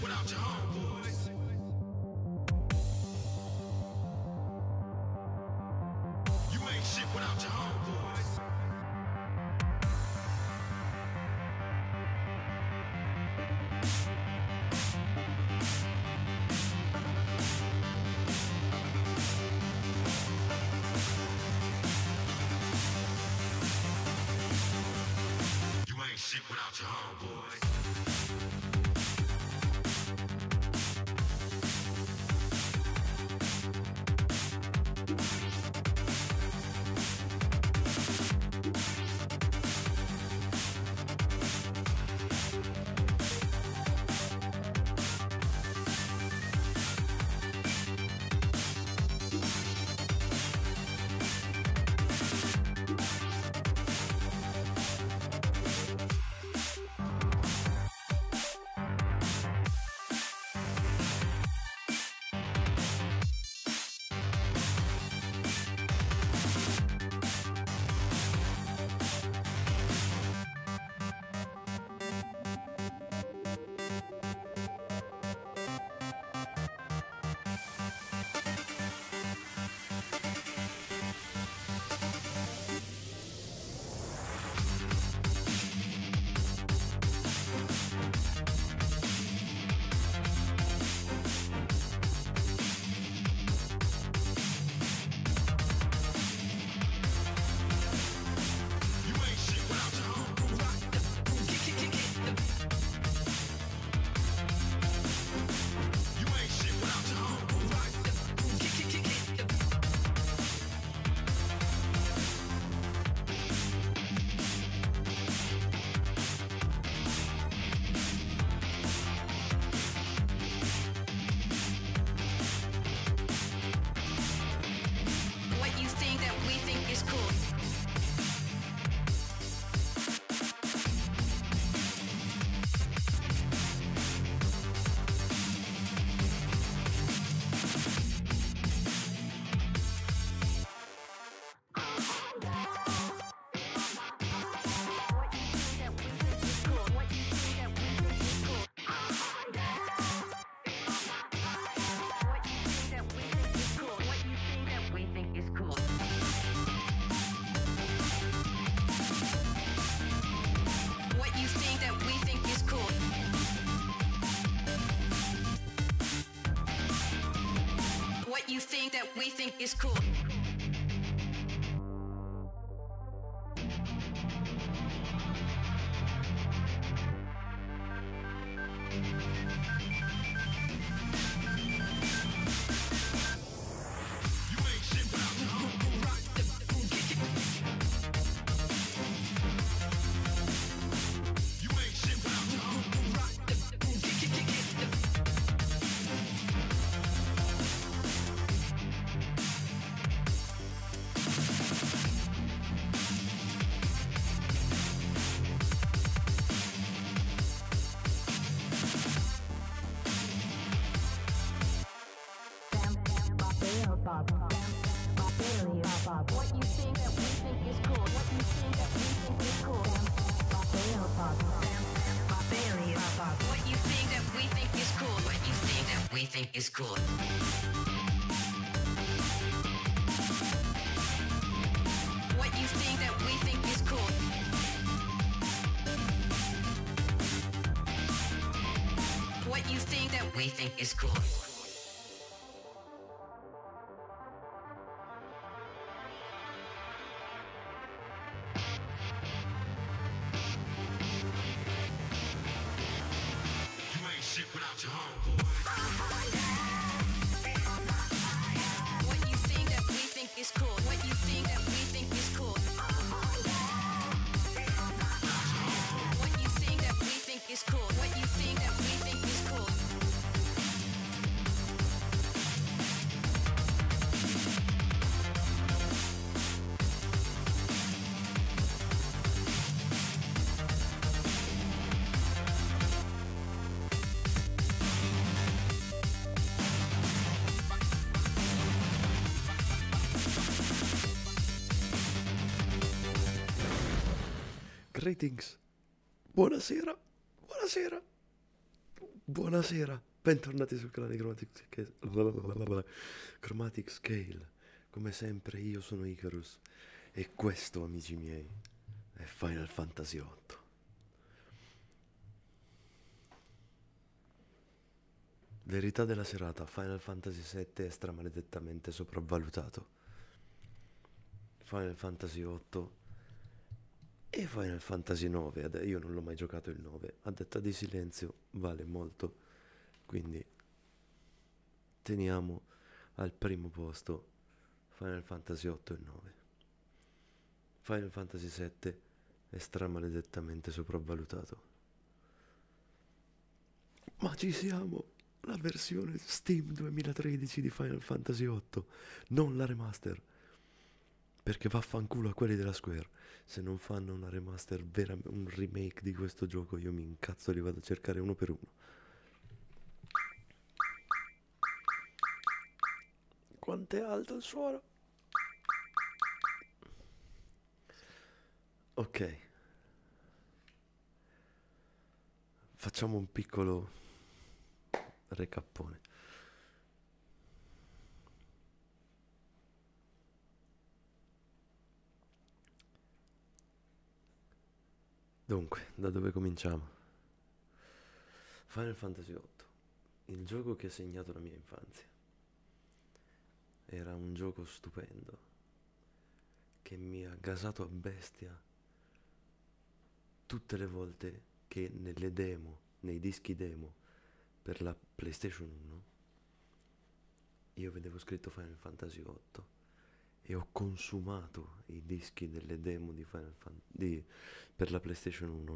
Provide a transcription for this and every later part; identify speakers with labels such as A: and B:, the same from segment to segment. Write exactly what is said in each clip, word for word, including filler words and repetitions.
A: without your homeboys. You ain't shit without your homeboys. You ain't shit without your homeboys.
B: You think that we think is cool.
C: Bob, Bailey, Bob. What you think that we think is cool? What you think that we think is cool? Bailey, Bob, Bailey, Bob.
B: What you think that we think is cool? What you think that we think is cool? What you think that we think is cool? What you think that we think is cool?
A: Shit without your homeboys.
B: What you think that we think is cool? What you think that we think is cool? What you think that we think is cool? What you think that we think is cool?
D: Greetings. Buonasera. Buonasera. Buonasera, bentornati sul canale Chromatic Scale. Chromatic Scale. Come sempre io sono Icarus e questo, amici miei, è Final Fantasy otto. Verità della serata, Final Fantasy sette è stramaledettamente sopravvalutato. Final Fantasy otto e Final Fantasy nove, ad- io non l'ho mai giocato il nove, a detta di silenzio vale molto, quindi teniamo al primo posto Final Fantasy otto e nove. Final Fantasy sette è stramaledettamente sopravvalutato. Ma ci siamo! La versione Steam duemilatredici di Final Fantasy otto, non la remaster. Perché vaffanculo a quelli della Square. Se non fanno una remaster vera, un remake di questo gioco, io mi incazzo e li vado a cercare uno per uno. Quanto è alto il suono? Ok. Facciamo un piccolo recappone. Dunque, da dove cominciamo? Final Fantasy otto, il gioco che ha segnato la mia infanzia. Era un gioco stupendo, che mi ha gasato a bestia tutte le volte che nelle demo, nei dischi demo per la PlayStation uno, io vedevo scritto Final Fantasy otto e ho consumato i dischi delle demo di Final Fan- di- per la PlayStation uno,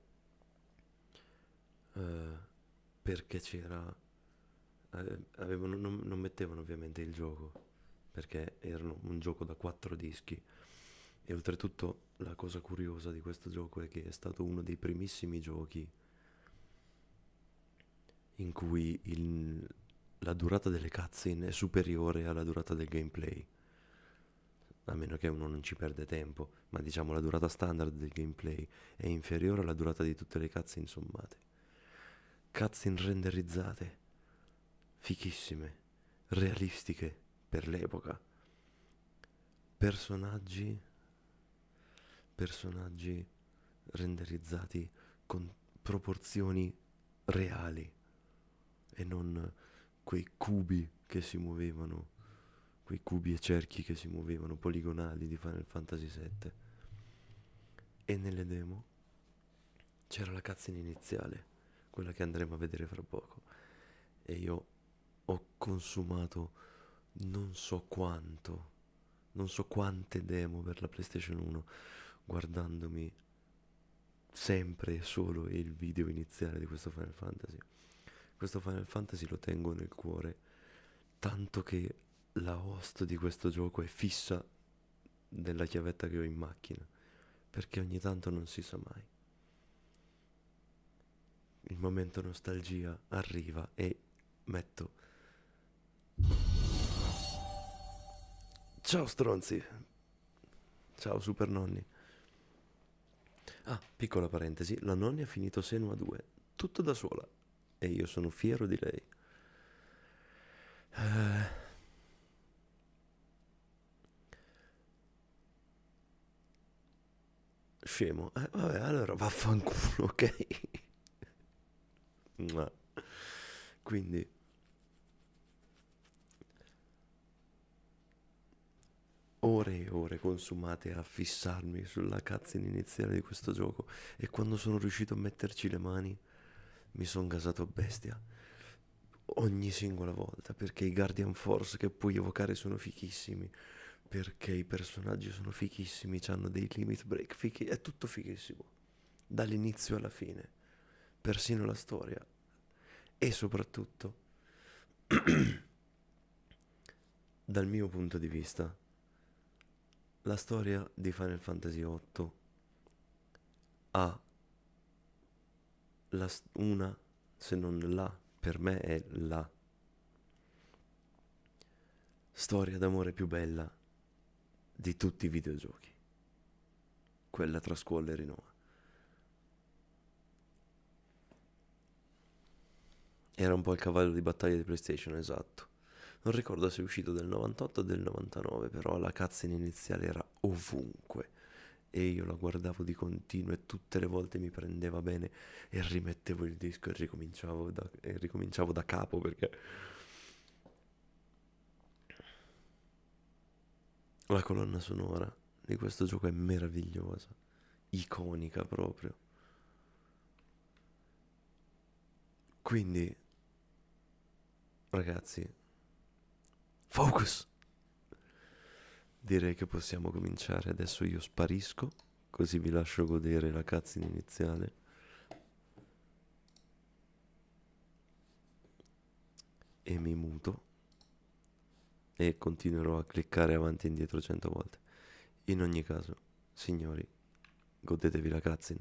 D: eh, perché c'era eh, avevano- non, non mettevano ovviamente il gioco perché erano un gioco da quattro dischi e oltretutto la cosa curiosa di questo gioco è che è stato uno dei primissimi giochi in cui il- la durata delle cutscene è superiore alla durata del gameplay, a meno che uno non ci perde tempo, ma diciamo la durata standard del gameplay è inferiore alla durata di tutte le cutscene sommate. Cutscene renderizzate, fichissime, realistiche per l'epoca, personaggi, personaggi renderizzati con proporzioni reali e non quei cubi che si muovevano, quei cubi e cerchi che si muovevano poligonali di Final Fantasy sette. E nelle demo c'era la cutscene iniziale, quella che andremo a vedere fra poco, e io ho consumato non so quanto, non so quante demo per la PlayStation uno, guardandomi sempre e solo il video iniziale di questo Final Fantasy. Questo Final Fantasy lo tengo nel cuore, tanto che la host di questo gioco è fissa della chiavetta che ho in macchina, perché ogni tanto non si sa mai. Il momento nostalgia arriva e metto... Ciao stronzi! Ciao super nonni! Ah, piccola parentesi, la nonna ha finito Senua due, tutto da sola, e io sono fiero di lei. Eh, scemo. Eh, vabbè, allora vaffanculo, ok? Mua. Quindi, ore e ore consumate a fissarmi sulla cutscene iniziale di questo gioco, e quando sono riuscito a metterci le mani mi sono gasato a bestia ogni singola volta, perché i Guardian Force che puoi evocare sono fichissimi, perché i personaggi sono fichissimi, hanno dei limit break fichi, è tutto fighissimo, dall'inizio alla fine, persino la storia, e soprattutto, dal mio punto di vista, la storia di Final Fantasy otto ha la, una, se non la, per me è la storia d'amore più bella di tutti i videogiochi, quella tra Squall e Rinoa. Era un po' il cavallo di battaglia di PlayStation, esatto. Non ricordo se è uscito del novantotto o del novantanove, però la cutscene iniziale era ovunque. E io la guardavo di continuo e tutte le volte mi prendeva bene e rimettevo il disco e ricominciavo da, e ricominciavo da capo perché la colonna sonora di questo gioco è meravigliosa, iconica proprio. Quindi, ragazzi, focus! Direi che possiamo cominciare. Adesso io sparisco, così vi lascio godere la cutscene iniziale. E mi muto. E continuerò a cliccare avanti e indietro cento volte. In ogni caso, signori, godetevi la cutscene.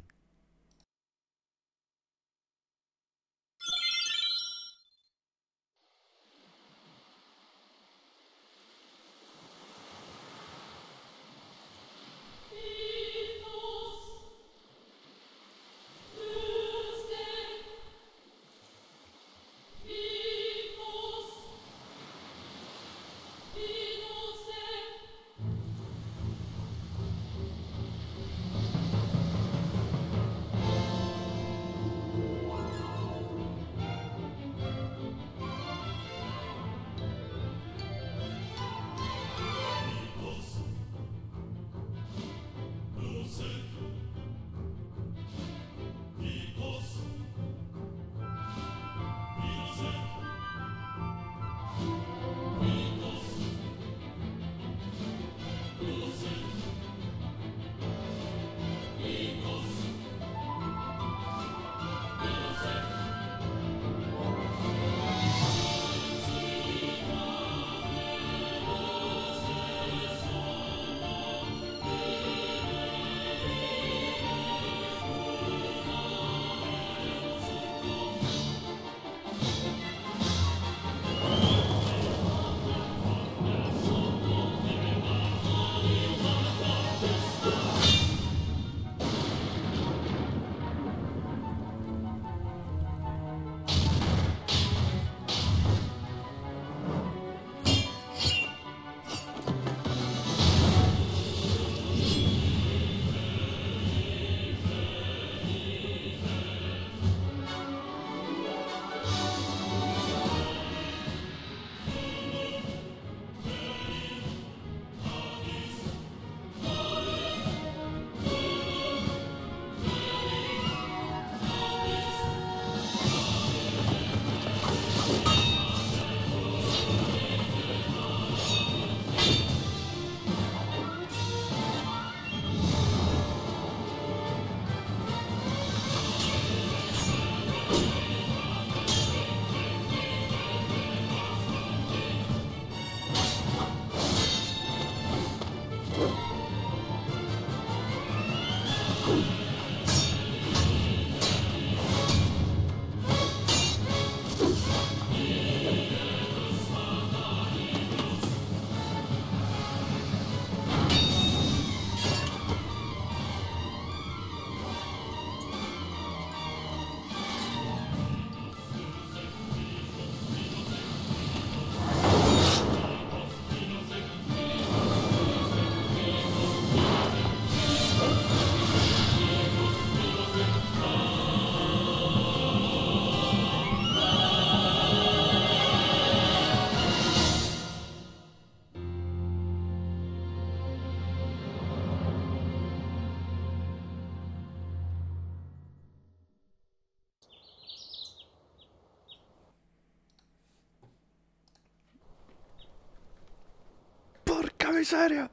D: Porca miseria!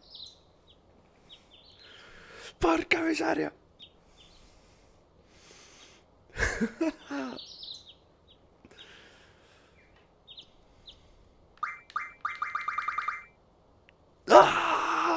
D: Porca miseria! Ah!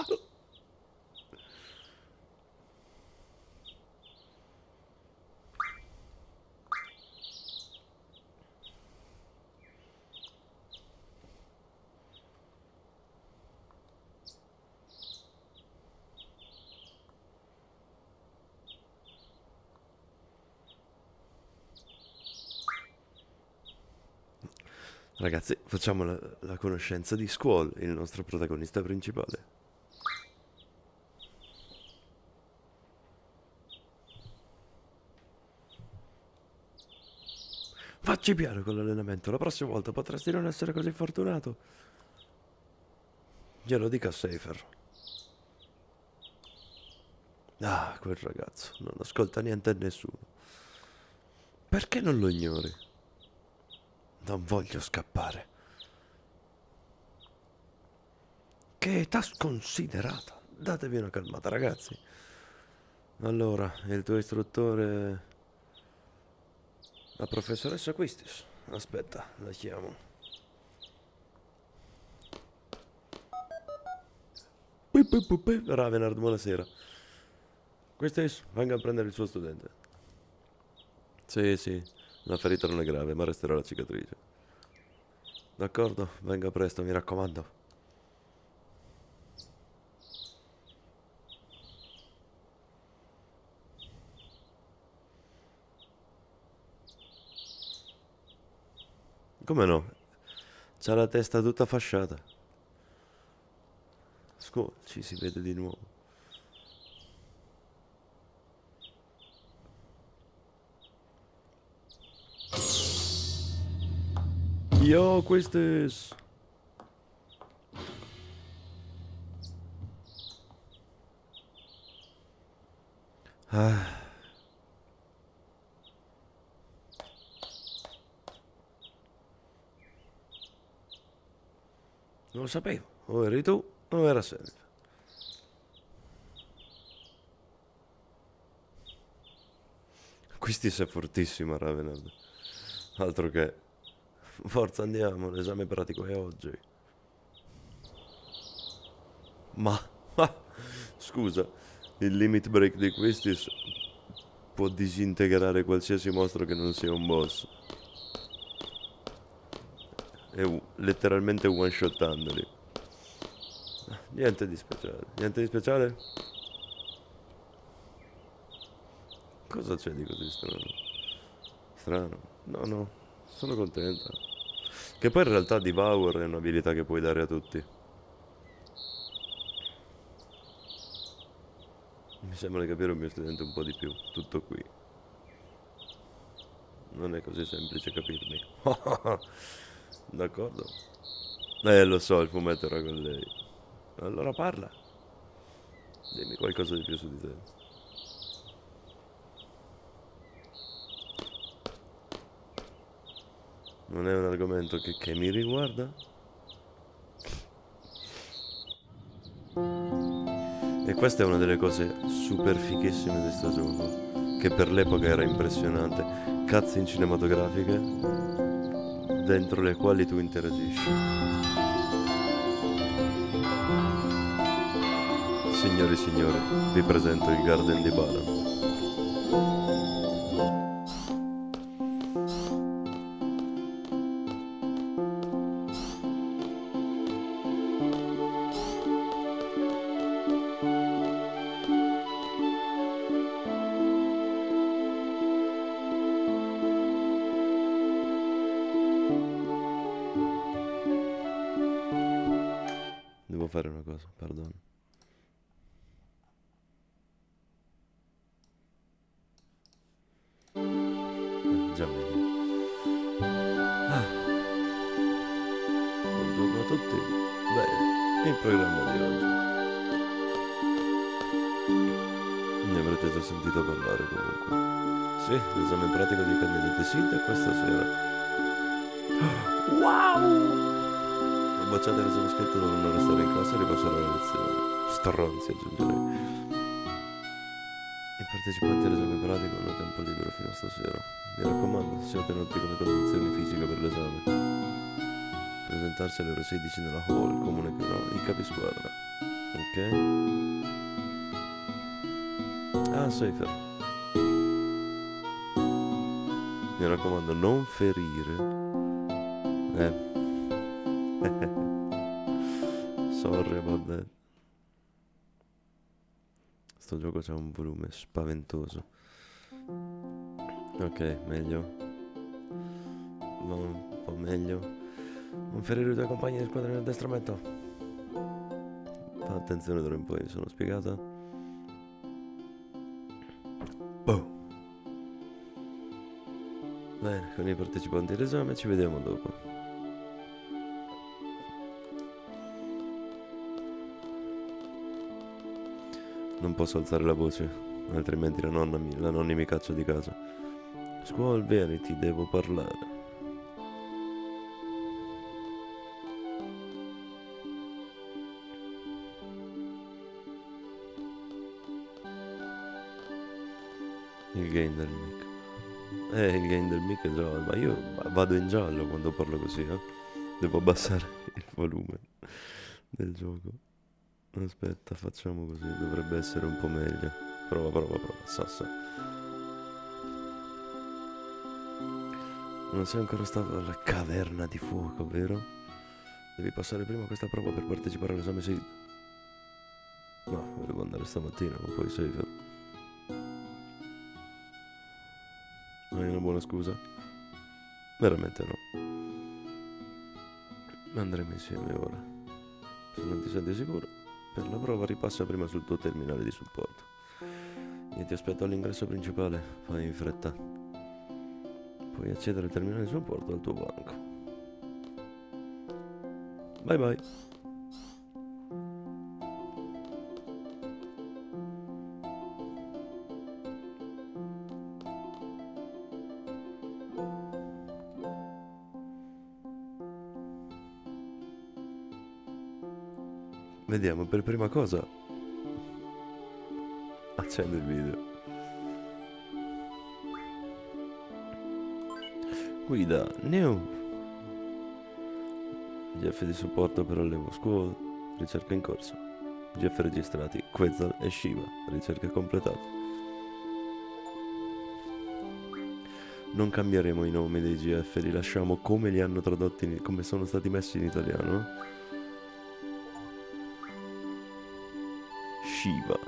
D: Ragazzi, facciamo la, la conoscenza di Squall, il nostro protagonista principale. Facci piano con l'allenamento, la prossima volta potresti non essere così fortunato. Glielo dica a Safer. Ah, quel ragazzo non ascolta niente a nessuno. Perché non lo ignori? Non voglio scappare. Che età sconsiderata. Datevi una calmata, ragazzi. Allora, il tuo istruttore... La professoressa Quistis. Aspetta, la chiamo. Ravenard, buonasera. Quistis, venga a prendere il suo studente. Sì, sì, la ferita non è grave, ma resterà la cicatrice. D'accordo, venga presto, mi raccomando. Come no? C'ha la testa tutta fasciata. Scusa, ci si vede di nuovo. Yo, Quistis! Ah. Non lo sapevo, o eri tu o era Self. Quistis è fortissima, Ravenard. Altro che... Forza, andiamo, l'esame pratico è oggi. Ma... Scusa, il limit break di Quistis può disintegrare qualsiasi mostro che non sia un boss. È letteralmente one-shotandoli. Niente di speciale. Niente di speciale? Cosa c'è di così strano? Strano? No, no, sono contenta. Che poi in realtà Devour è un'abilità che puoi dare a tutti. Mi sembra di capire un mio studente un po' di più. Tutto qui. Non è così semplice capirmi. D'accordo. Eh, lo so, il fumetto era con lei. Allora parla. Dimmi qualcosa di più su di te. Non è un argomento che, che mi riguarda? E questa è una delle cose super fighissime di sto gioco, che per l'epoca era impressionante. Cutscene cinematografiche dentro le quali tu interagisci. Signori e signori, vi presento il Garden di Balan. Devo fare una cosa, perdono. Eh, già meglio. Ah. Buongiorno a tutti. Bene, il programma di oggi. Ne avrete già sentito parlare comunque. Sì, l'esame pratico di Candidate Seed è questa sera. Wow! I bocciati l'esame scritto dovranno restare in classe e ripassare la lezione. Stronzi, aggiungerei. I partecipanti all'esame pratico hanno tempo libero fino a stasera. Mi raccomando, siate in ottima condizioni fisica per l'esame. Presentarsi alle ore sedici nella hall, comunicherò i capisquadra. Ok? Ah, Safer. Mi raccomando, non ferire. Eh. Sorry about that. Sto gioco c'ha un volume spaventoso. Ok, meglio. Va un po' meglio. Non ferire i tuoi compagni di squadra in addestramento. Fa attenzione d'ora in poi, mi sono spiegata. Boh. Bene, con i partecipanti all'esame ci vediamo dopo. Non posso alzare la voce, altrimenti la nonna mi, la nonni mi caccia di casa. Squall, vieni, ti devo parlare. Il gain del mic. Eh, il gain del mic è giallo, ma io vado in giallo quando parlo così, eh. Devo abbassare il volume del gioco. Aspetta, facciamo così, dovrebbe essere un po' meglio. Prova, prova, prova, sassa. Non sei ancora stato alla caverna di fuoco, vero? Devi passare prima questa prova per partecipare all'esame sei... No, volevo andare stamattina, ma poi sei... Hai una buona scusa? Veramente no. Andremo insieme ora. Se non ti senti sicuro, per la prova ripassa prima sul tuo terminale di supporto. Io ti aspetto all'ingresso principale, fai in fretta. Puoi accedere al terminale di supporto al tuo banco. Bye bye. Vediamo, per prima cosa accendo il video. Guida new. G F di supporto per Allevo Squall, ricerca in corso. G F registrati Quetzal e Shiva, ricerca completata. Non cambieremo i nomi dei G F, li lasciamo come li hanno tradotti, in, come sono stati messi in italiano. Shiva.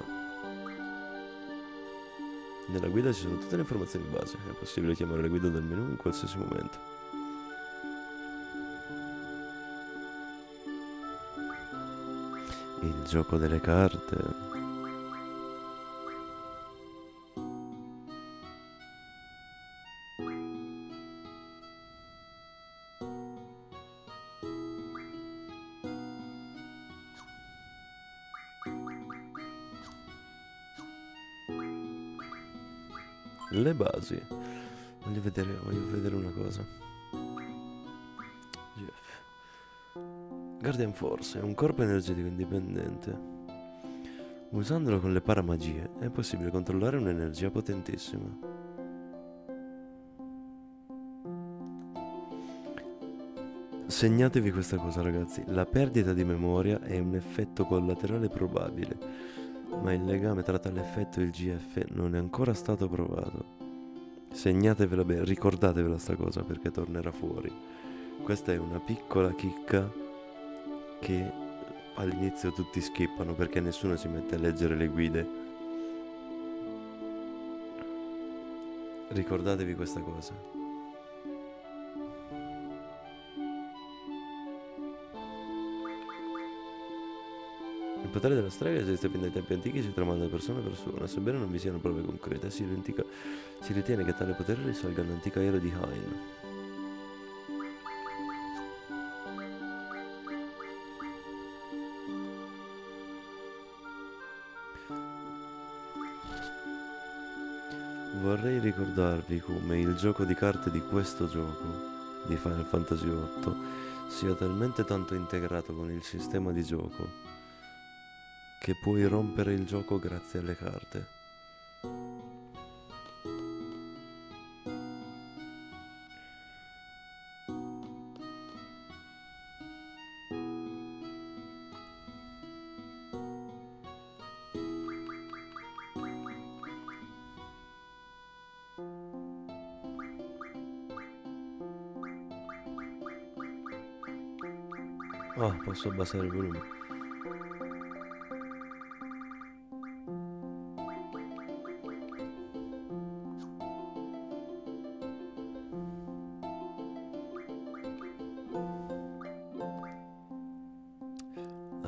D: Nella guida ci sono tutte le informazioni base, è possibile chiamare la guida dal menu in qualsiasi momento. Il gioco delle carte. Le basi. Voglio vedere, voglio vedere una cosa. G F. Guardian Force è un corpo energetico indipendente. Usandolo con le paramagie è possibile controllare un'energia potentissima. Segnatevi questa cosa, ragazzi. La perdita di memoria è un effetto collaterale probabile, ma il legame tra tale effetto e il G F non è ancora stato provato. Segnatevela bene, ricordatevela sta cosa perché tornerà fuori. Questa è una piccola chicca che all'inizio tutti skippano perché nessuno si mette a leggere le guide. Ricordatevi questa cosa. Il potere della strega esiste fin dai tempi antichi e si tramanda da persona a persona. Sebbene non vi siano prove concrete, si, rentica, si ritiene che tale potere risalga all'antica era di Hain. Vorrei ricordarvi come il gioco di carte di questo gioco, di Final Fantasy otto, sia talmente tanto integrato con il sistema di gioco che puoi rompere il gioco grazie alle carte. Ah, posso abbassare il volume.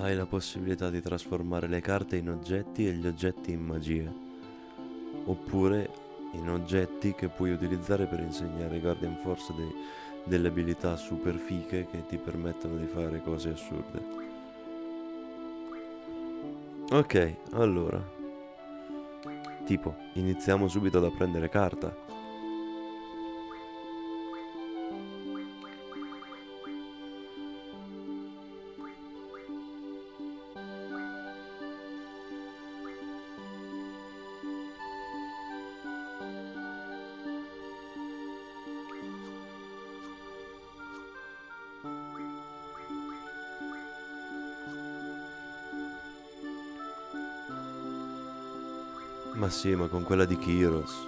D: hai la possibilità di trasformare le carte in oggetti e gli oggetti in magie, oppure in oggetti che puoi utilizzare per insegnare ai Guardian Force dei, delle abilità super fiche che ti permettono di fare cose assurde. Ok, allora, tipo, iniziamo subito ad apprendere carta. Ma sì, ma con quella di Kyros.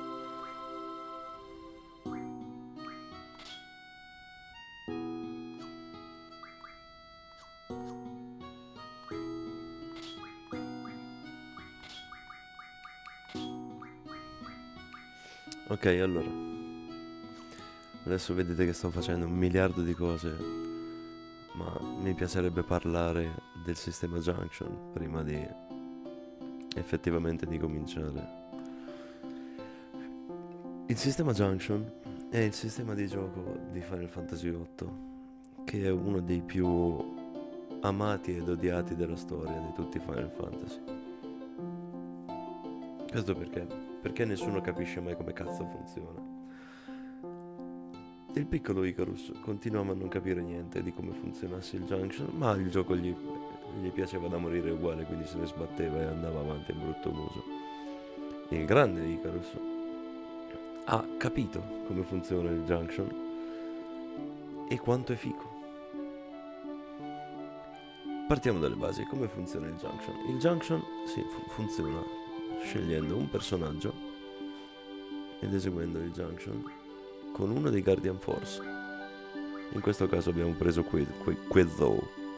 D: Ok, allora. Adesso vedete che sto facendo un miliardo di cose, ma mi piacerebbe parlare del sistema Junction prima di effettivamente di cominciare. Il sistema Junction è il sistema di gioco di Final Fantasy otto, che è uno dei più amati ed odiati della storia di tutti i Final Fantasy. Questo perché? Perché nessuno capisce mai come cazzo funziona. Il piccolo Icarus continuava a non capire niente di come funzionasse il Junction, ma il gioco gli, gli piaceva da morire uguale, quindi se ne sbatteva e andava avanti in brutto muso. Il grande Icarus ha capito come funziona il Junction e quanto è figo. Partiamo dalle basi. Come funziona il Junction? Il Junction sì, fu- funziona scegliendo un personaggio ed eseguendo il Junction con uno dei Guardian Force. In questo caso abbiamo preso que- que- Quetzal.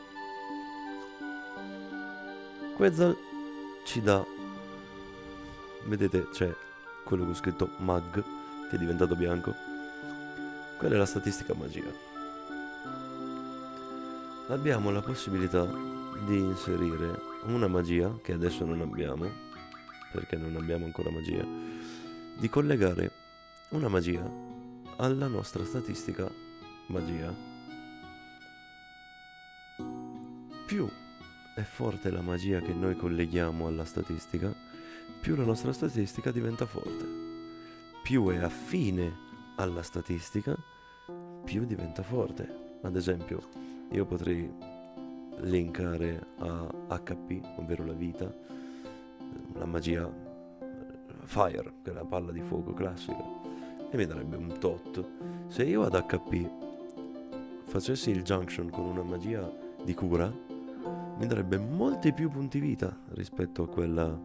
D: Quetzal ci dà, vedete c'è quello che ho scritto Mag, che è diventato bianco. Quella è la statistica magia. Abbiamo la possibilità di inserire una magia, che adesso non abbiamo, perché non abbiamo ancora magia, di collegare una magia alla nostra statistica magia. Più è forte la magia che noi colleghiamo alla statistica, più la nostra statistica diventa forte. Più è affine alla statistica, più diventa forte. Ad esempio, io potrei linkare a H P, ovvero la vita, la magia Fire, che è la palla di fuoco classica, e mi darebbe un tot. Se io ad H P facessi il Junction con una magia di cura, mi darebbe molti più punti vita rispetto a quella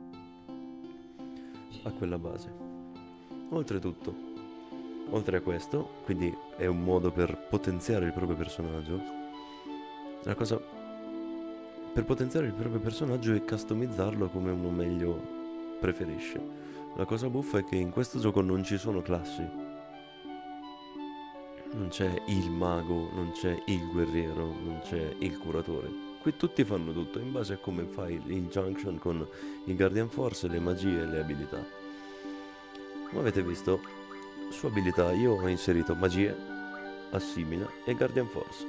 D: a quella base. Oltretutto, oltre a questo, quindi è un modo per potenziare il proprio personaggio. La cosa per potenziare il proprio personaggio è customizzarlo come uno meglio preferisce. La cosa buffa è che in questo gioco non ci sono classi. Non c'è il mago, non c'è il guerriero, non c'è il curatore. Qui tutti fanno tutto in base a come fai il Junction con i Guardian Force, le magie e le abilità. Come avete visto, su abilità io ho inserito magie, assimila e Guardian Force.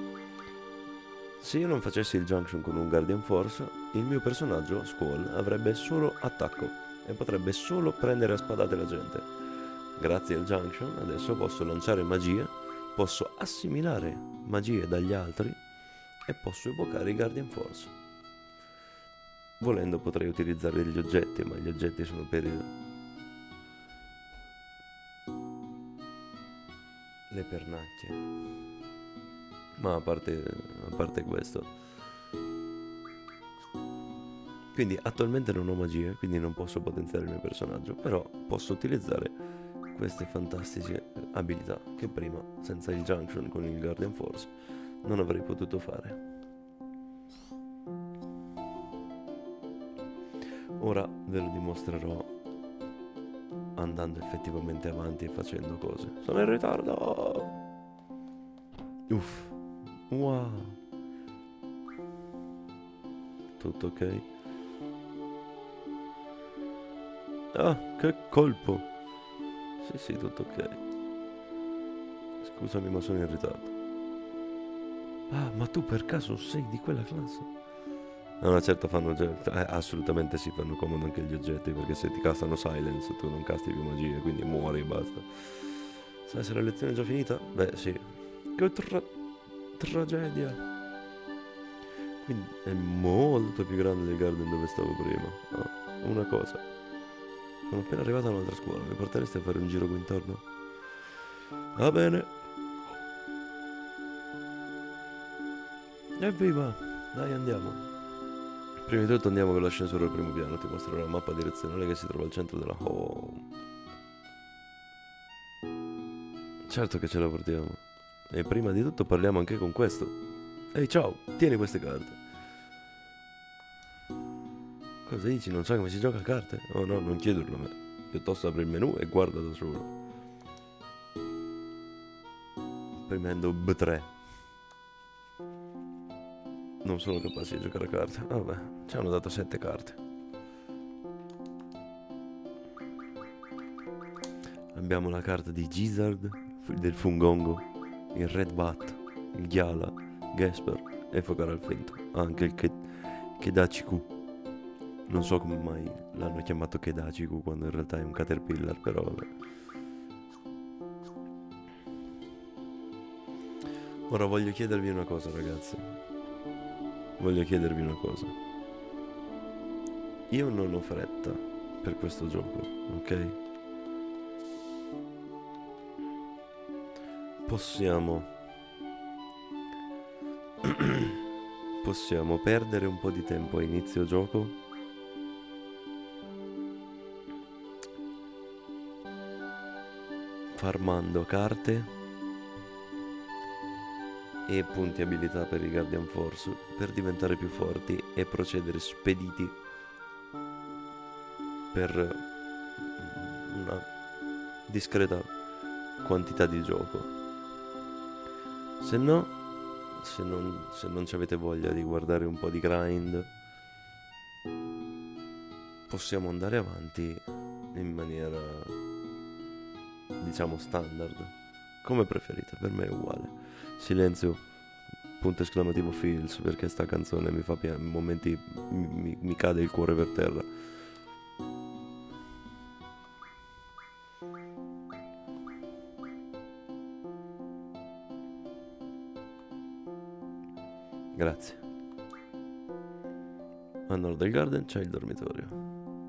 D: Se io non facessi il Junction con un Guardian Force, il mio personaggio, Squall, avrebbe solo attacco e potrebbe solo prendere a spadate la gente. Grazie al Junction adesso posso lanciare magie, posso assimilare magie dagli altri e posso evocare i Guardian Force. Volendo potrei utilizzare degli oggetti, ma gli oggetti sono per il... le pernacchie. Ma a parte, a parte questo, quindi attualmente non ho magie, quindi non posso potenziare il mio personaggio, però posso utilizzare queste fantastiche abilità che prima, senza il Junction con il Guardian Force, non avrei potuto fare. Ora ve lo dimostrerò andando effettivamente avanti e facendo cose. Sono in ritardo! Uff. Wow. tutto ok. Ah, che colpo. Sì, sì, tutto ok. Scusami, ma sono in ritardo. Ah, ma tu per caso sei di quella classe? No, no, certo fanno già- eh, assolutamente sì, fanno comodo anche gli oggetti, perché se ti castano silence tu non casti più magie, quindi muori e basta. Sai se la lezione è già finita? Beh, sì. Che tra- tragedia. Quindi è molto più grande del garden dove stavo prima. Ah, una cosa. Sono appena arrivato a un'altra scuola, mi porteresti a fare un giro qui intorno? Va bene. Evviva! Dai, andiamo. Prima di tutto andiamo con l'ascensore al primo piano, ti mostrerò la mappa direzionale che si trova al centro della home. Certo che ce la portiamo. E prima di tutto parliamo anche con questo. Ehi, ciao, tieni queste carte. Cosa dici? Non sai come si gioca a carte? Oh no, non chiederlo a me. Piuttosto apri il menu e guarda da solo. Premendo B tre. Non sono capace di giocare a carte. Vabbè, ci hanno dato sette carte. Abbiamo la carta di Gizzard, fu- del Fungongo, il Red Bat, il Ghiala, Gasper e Focare al Vento. Ah, anche il Ke- Kedachiku. Non so come mai l'hanno chiamato Kedachiku quando in realtà è un Caterpillar, però vabbè. Ora voglio chiedervi una cosa, ragazzi. Voglio chiedervi una cosa. Io non ho fretta per questo gioco, ok? Possiamo Possiamo perdere un po' di tempo a inizio gioco farmando carte e punti abilità per i Guardian Force per diventare più forti e procedere spediti per una discreta quantità di gioco. Se no, se non, se non ci avete voglia di guardare un po' di grind, possiamo andare avanti in maniera, diciamo, standard, come preferite, per me è uguale. Silenzio, punto esclamativo feels, perché sta canzone mi fa pia- in momenti mi, mi- mi cade il cuore per terra. Grazie. A nord del garden c'è il dormitorio.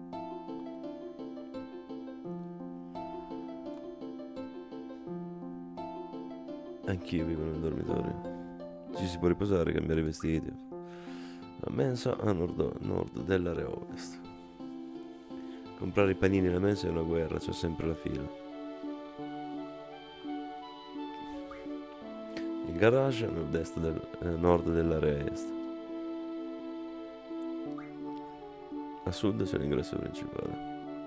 D: Anch'io vivo nel dormitorio. Ci si può riposare, cambiare i vestiti. La mensa a nord, nord dell'area ovest. Comprare i panini alla mensa è una guerra, c'è sempre la fila. Il garage a nord-est del, eh, nord dell'area est. A sud c'è l'ingresso principale.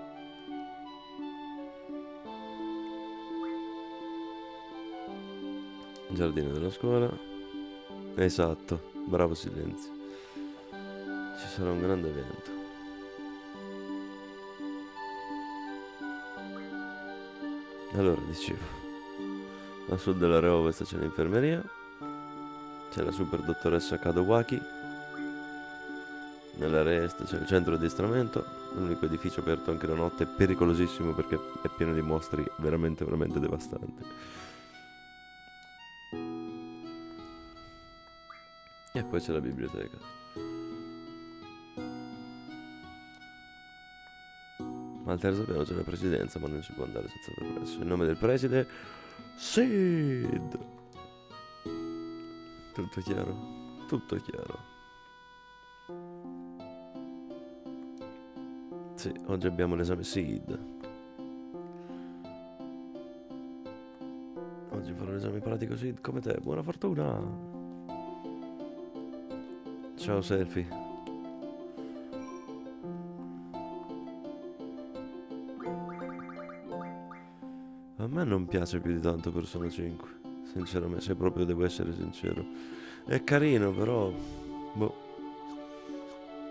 D: Giardino della scuola. Esatto, bravo Silenzio. Ci sarà un grande evento. Allora, dicevo, a sud dell'area ovest c'è l'infermeria, c'è la super dottoressa Kadowaki, nell'area est c'è il centro di addestramento, l'unico edificio aperto anche la notte, è pericolosissimo perché è pieno di mostri veramente, veramente devastanti. E poi c'è la biblioteca. Al terzo piano c'è la presidenza, ma non si può andare senza permesso. In nome del preside, Sid! Tutto chiaro? Tutto chiaro. Sì, oggi abbiamo l'esame Sid. Oggi farò l'esame pratico Sid come te. Buona fortuna! Ciao Selfie. A me non piace più di tanto Persona cinque. Sinceramente, se proprio devo essere sincero. È carino, però... boh.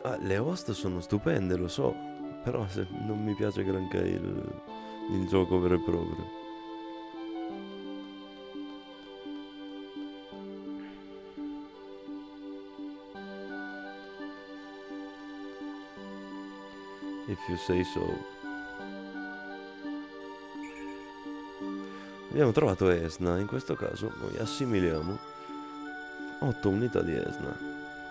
D: Ah, le host sono stupende, lo so, però se non mi piace granché il, il gioco vero e proprio. If you say so. Abbiamo trovato Esna, in questo caso noi assimiliamo otto unità di Esna.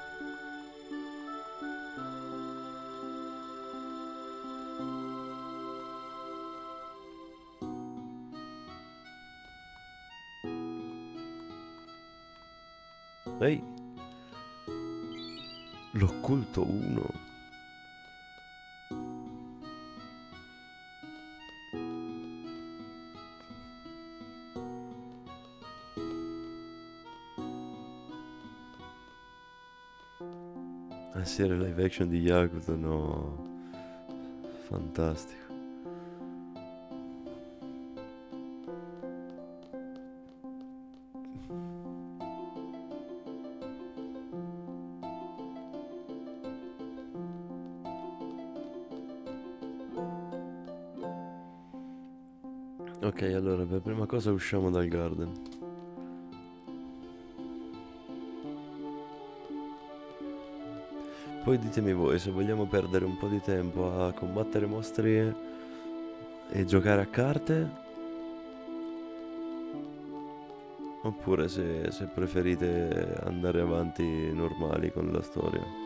D: Ehi, l'occulto uno. La serie live action di Yakuza, no, fantastico. Ok, allora per prima cosa usciamo dal garden. Poi ditemi voi se vogliamo perdere un po' di tempo a combattere mostri e giocare a carte, oppure se, se preferite andare avanti normali con la storia.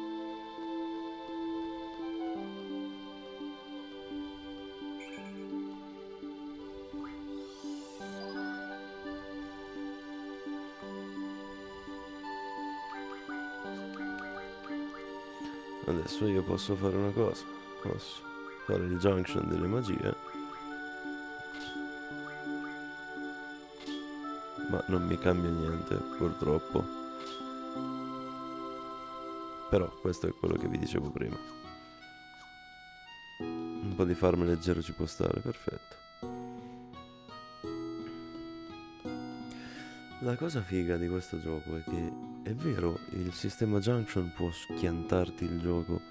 D: Adesso io posso fare una cosa, posso fare il junction delle magie, ma non mi cambia niente purtroppo. Però questo è quello che vi dicevo prima. Un po' di farm leggero ci può stare, perfetto. La cosa figa di questo gioco è che, è vero, il sistema junction può schiantarti il gioco,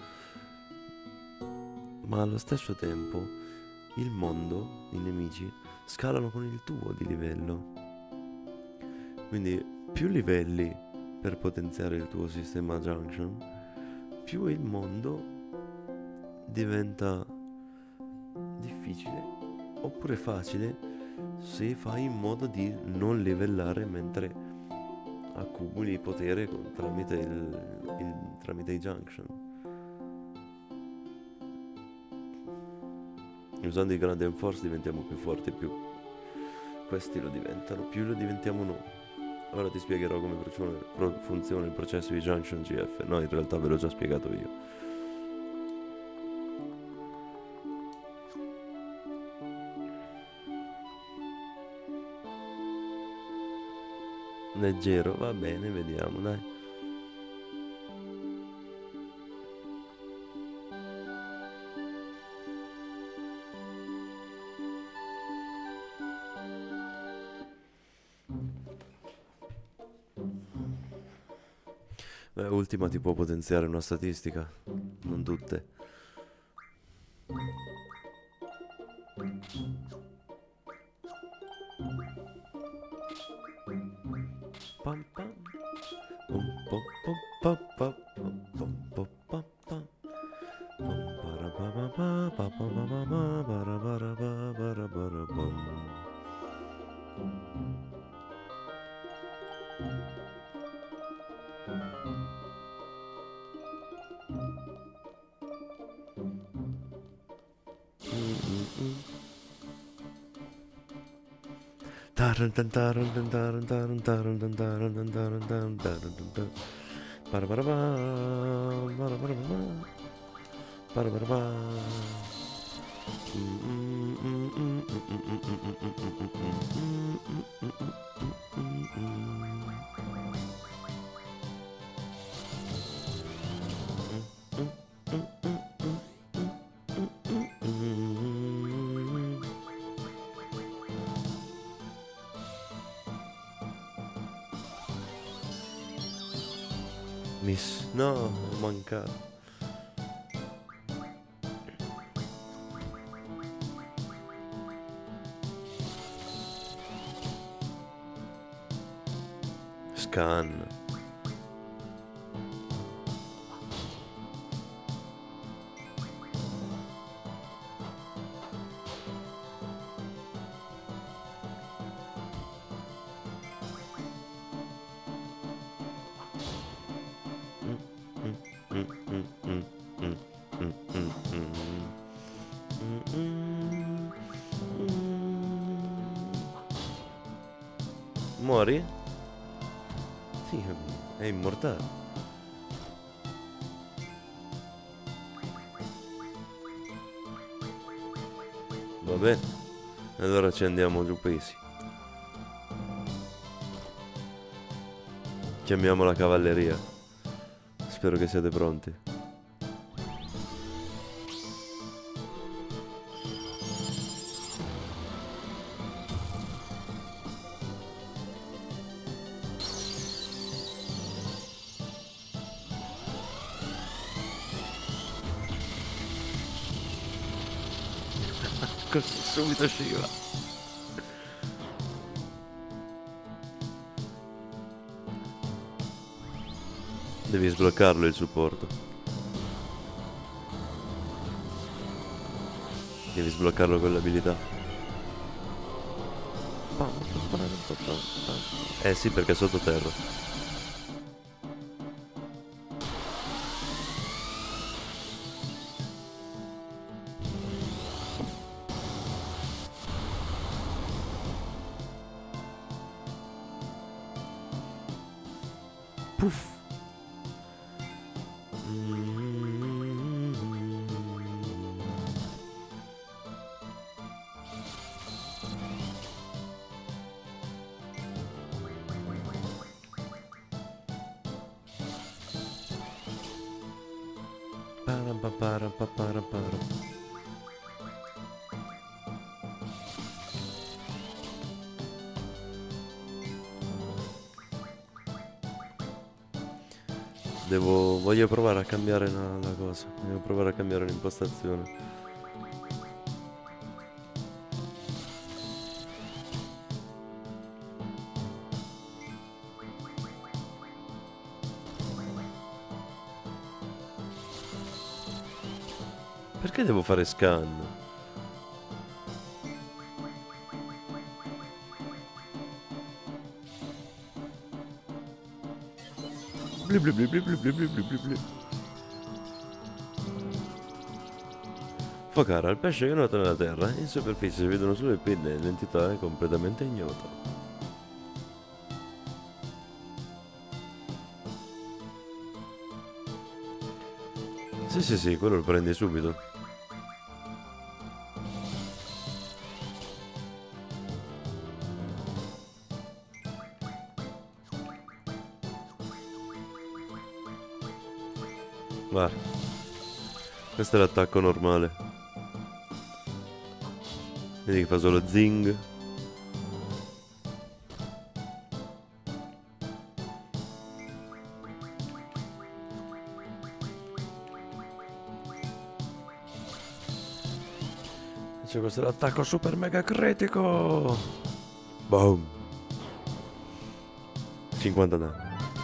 D: ma allo stesso tempo il mondo, i nemici, scalano con il tuo di livello. Quindi più livelli per potenziare il tuo sistema junction, più il mondo diventa difficile oppure facile se fai in modo di non livellare mentre accumuli potere con- tramite, il, il- tramite i junction. Usando i Grand Enforce diventiamo più forti, più questi lo diventano, più lo diventiamo noi. Ora ti spiegherò come funziona, pro- funziona il processo di junction G F. No, in realtà ve l'ho già spiegato io. Leggero, va bene, vediamo, dai. Beh, ultima ti può potenziare una statistica, non tutte. Pam pam. Pom pom pom pam pam pom pom pam pam. Pom para pa pa pa pa pa pa pa pa para para pa para para pam. Taran tan taran tan taran taran taran tan taran tan taran tan taran tan tan. Para para pa para para pa para para pa. Miss, no, manca. scan. Muori? Sì, è immortale. Va bene, allora ci andiamo giù pesi. Chiamiamo la cavalleria. Spero che siate pronti. Così subito scivola. Devi sbloccarlo il supporto. Devi sbloccarlo con l'abilità. Eh sì, perché è sottoterra. Puff. Param paparam paparam param. Devo... voglio provare a cambiare la, la cosa. Devo provare a cambiare l'impostazione. Perché devo fare scan? Bli bli bli bli bli bli bli bli bli. Focara, il pesce che nuota nella terra. In superficie si vedono solo le pinne, l'entità è completamente ignota. Sì sì sì, quello lo prendi subito. Guarda, questo è l'attacco normale. Vedi che fa solo zing. C'è questo è l'attacco super mega critico. Boom. cinquanta danni.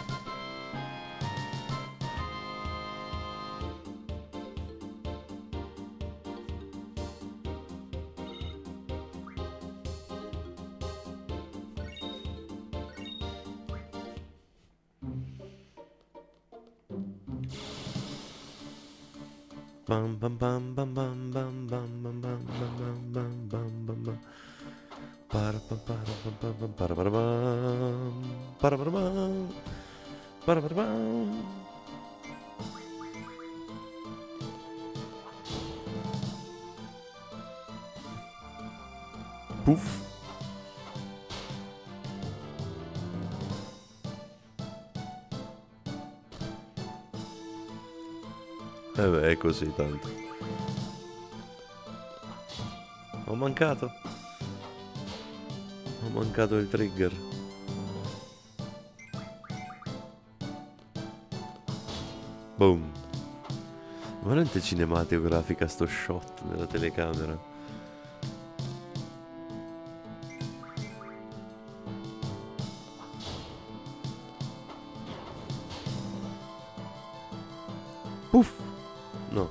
D: Bam bam bam bam bam bam bam bam bam bam bam bam bam bam. Para pam para pam pam pam para para bam para para bam para para bam. Puff. Eh beh, è così tanto. Ho mancato. Ho mancato il trigger. Boom. Veramente cinematografica sto shot della telecamera. Puff! No.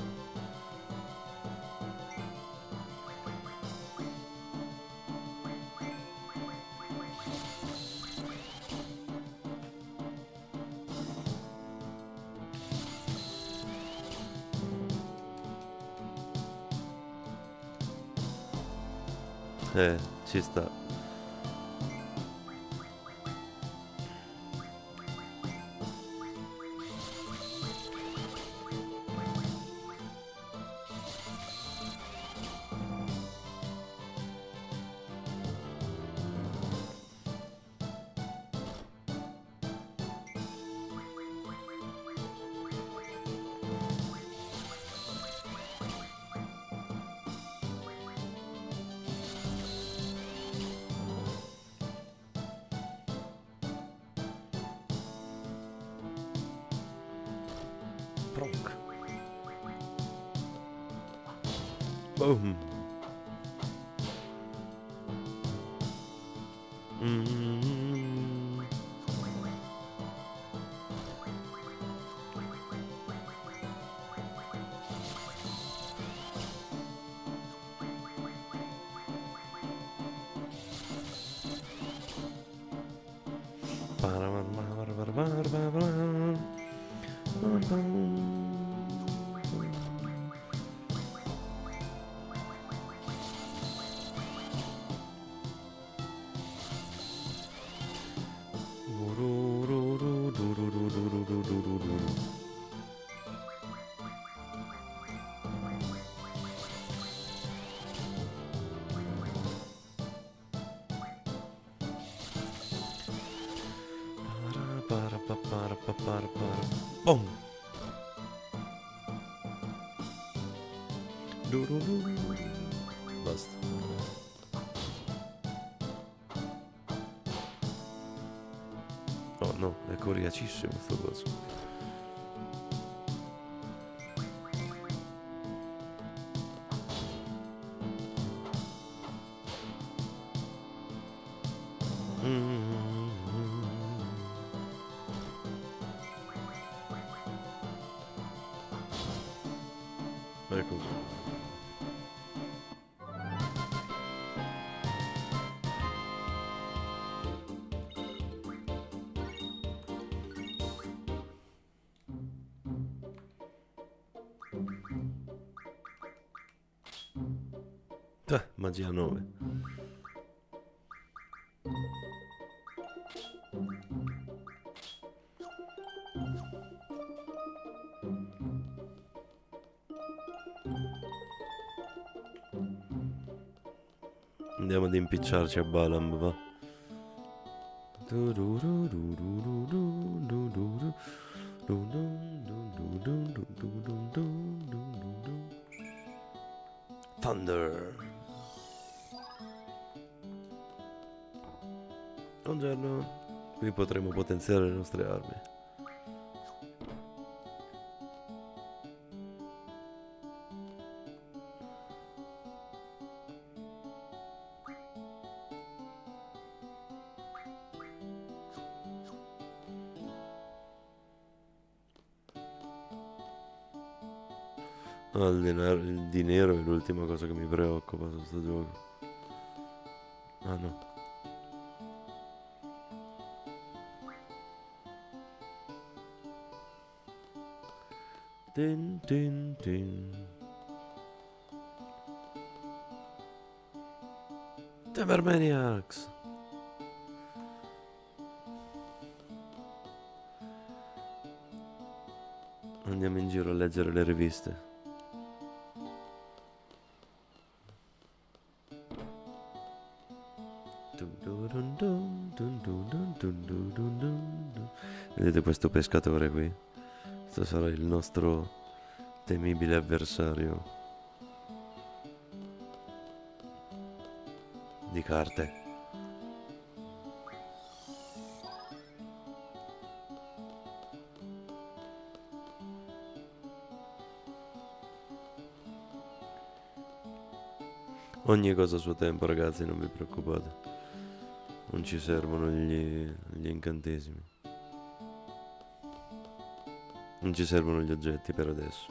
D: Eh, ci sta. Pronk. Boom. Mm. Para, para, para, para, para, para. Boom. Du, du, du. Basta. Oh no, è coriacissimo sto coso. Ecco. Ah, magia nove. Andiamo ad impicciarci a Balam, va. Thunder. Buongiorno. Qui potremo potenziare le nostre armi. Ah, il dinero, il dinero è l'ultima cosa che mi preoccupa su sto gioco. Ah no. Tin tin tin. Tempermaniacs. Andiamo in giro a leggere le riviste. Vedete questo pescatore qui? Questo sarà il nostro temibile avversario di carte. Ogni cosa a suo tempo, ragazzi, non vi preoccupate. Non ci servono gli, gli incantesimi. Non ci servono gli oggetti per adesso.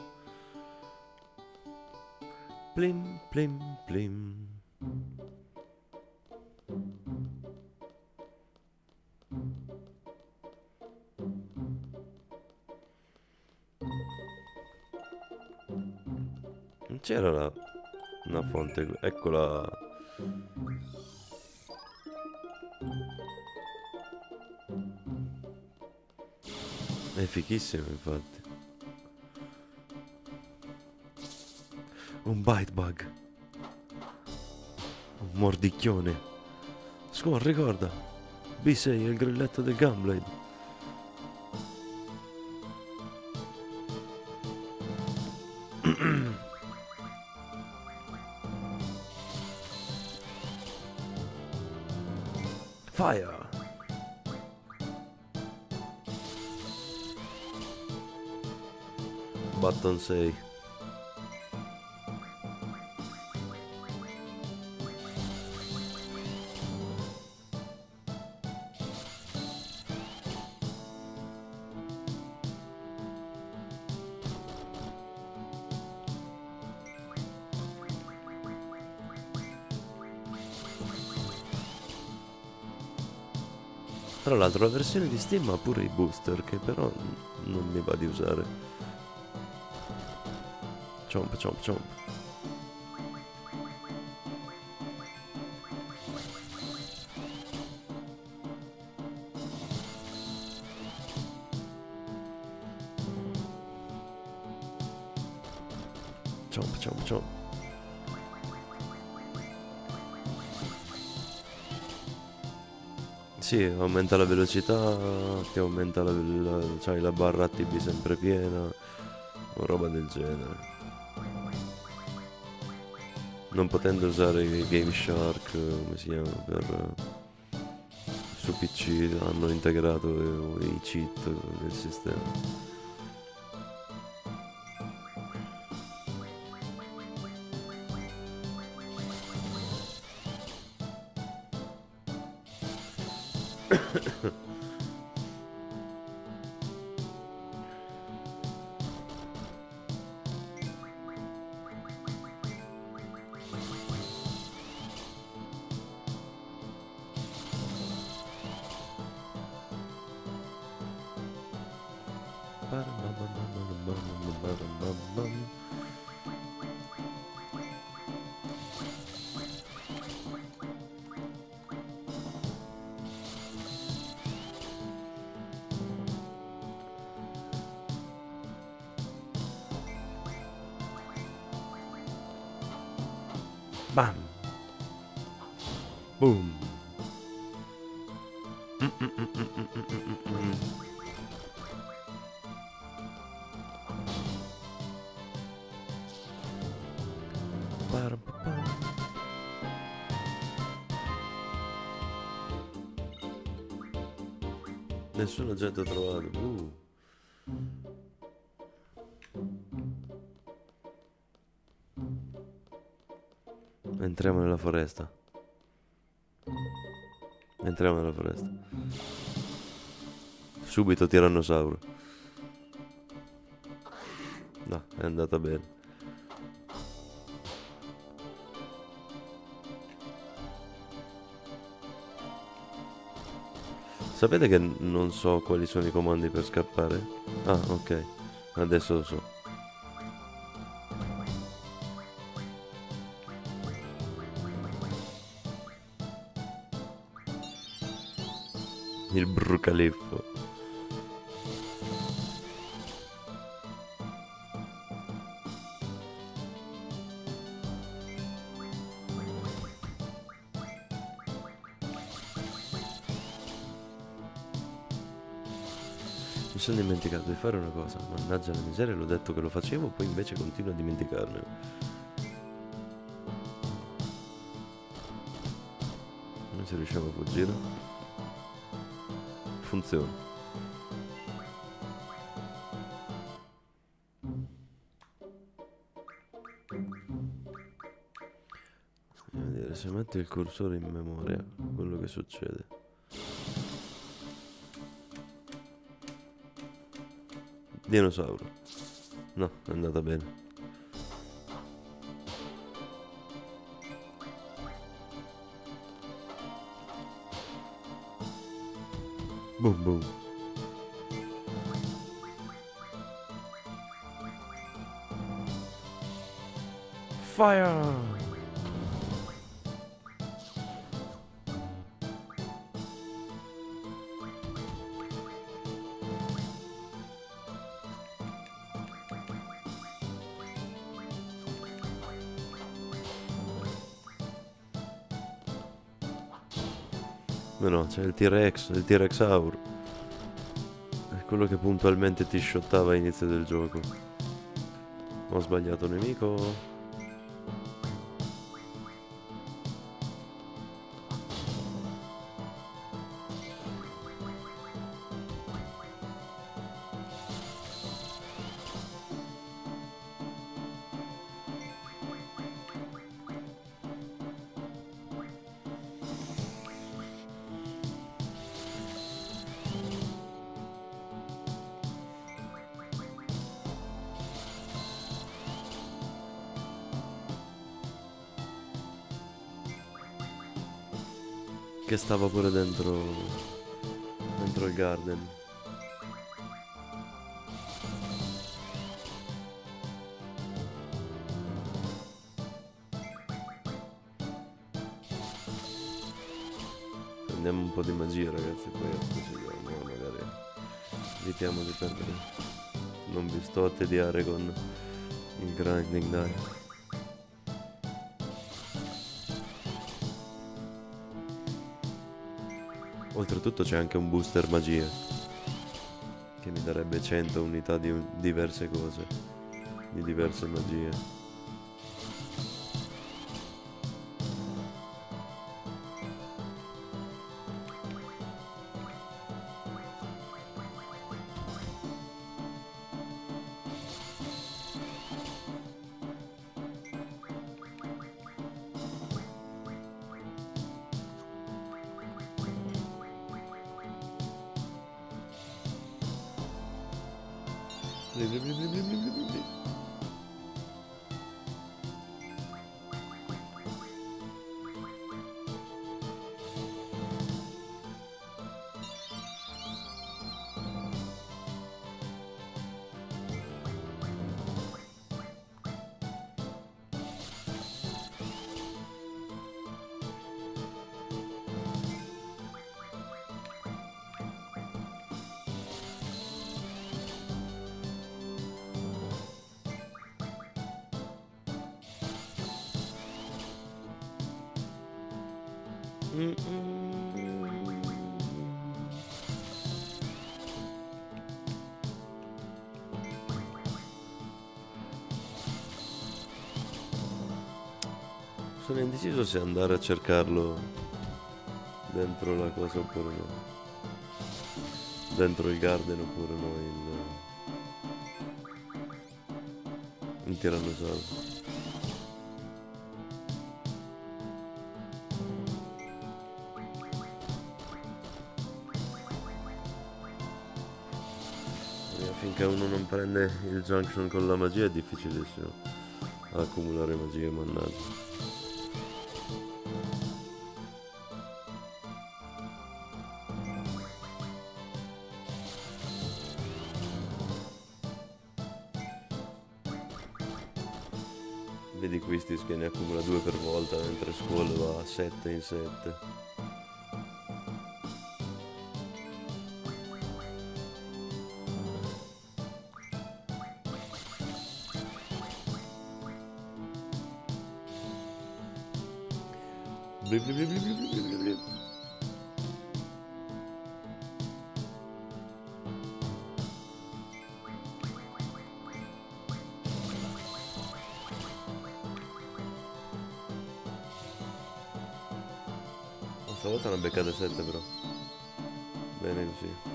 D: Plim plim plim. Non c'era la... una fonte, eccola. È fichissimo, infatti. Un bite bug. Un mordicchione. Squall, ricorda. B sei è il grilletto del Gunblade. Fire. Button sei. Tra l'altro la versione di Steam ha pure i booster che però non mi va di usare. Chomp chomp chomp. Chomp chomp chomp. Sì, aumenta la velocità, ti aumenta la, la, c'hai la barra A T B sempre piena, o roba del genere. Non potendo usare i Game Shark, come si chiama, per... su P C hanno integrato i, i cheat del sistema. Bam! Boom! Mm, mm, mm, mm, mm, mm, mm, mm. Parapapam. Nessun oggetto trovato. Uh. Entriamo nella foresta. Entriamo nella foresta. Subito tirannosauro. No, è andata bene. Sapete che non so quali sono i comandi per scappare? Ah, ok. Adesso lo so. Il brucaliffo. Mi sono dimenticato di fare una cosa. Mannaggia la miseria, l'ho detto che lo facevo, poi invece continuo a dimenticarmelo. Non si riusciva a fuggire. Funziona. Andiamo a vedere se metti il cursore in memoria quello che succede. Dinosauro. No, è andata bene. Boom boom. Fire! Ma no, c'è il T-Rex, il T-Rexaur. È quello che puntualmente ti shottava all'inizio del gioco. Ho sbagliato nemico. Che stava pure dentro dentro il garden. Prendiamo un po' di magia, ragazzi, poi procediamo, magari evitiamo di perdere. Non vi sto a tediare con il grinding, dai. Oltretutto c'è anche un booster magia che mi darebbe cento unità di un- diverse cose, di diverse magie. Bli, bli, bli, bli, bli, bli, bli, bli. Sono indeciso se andare a cercarlo dentro la cosa oppure no. Dentro il garden oppure no, il, il tirannosauro. Finché uno non prende il junction con la magia è difficilissimo accumulare magie, mannaggia. Vedi questi che ne accumula due per volta, mentre Squall va a sette in sette. Bli, bli, bli, bli, bli, bli, bli, bli. Stavolta ne ha beccate sette però. Bene così.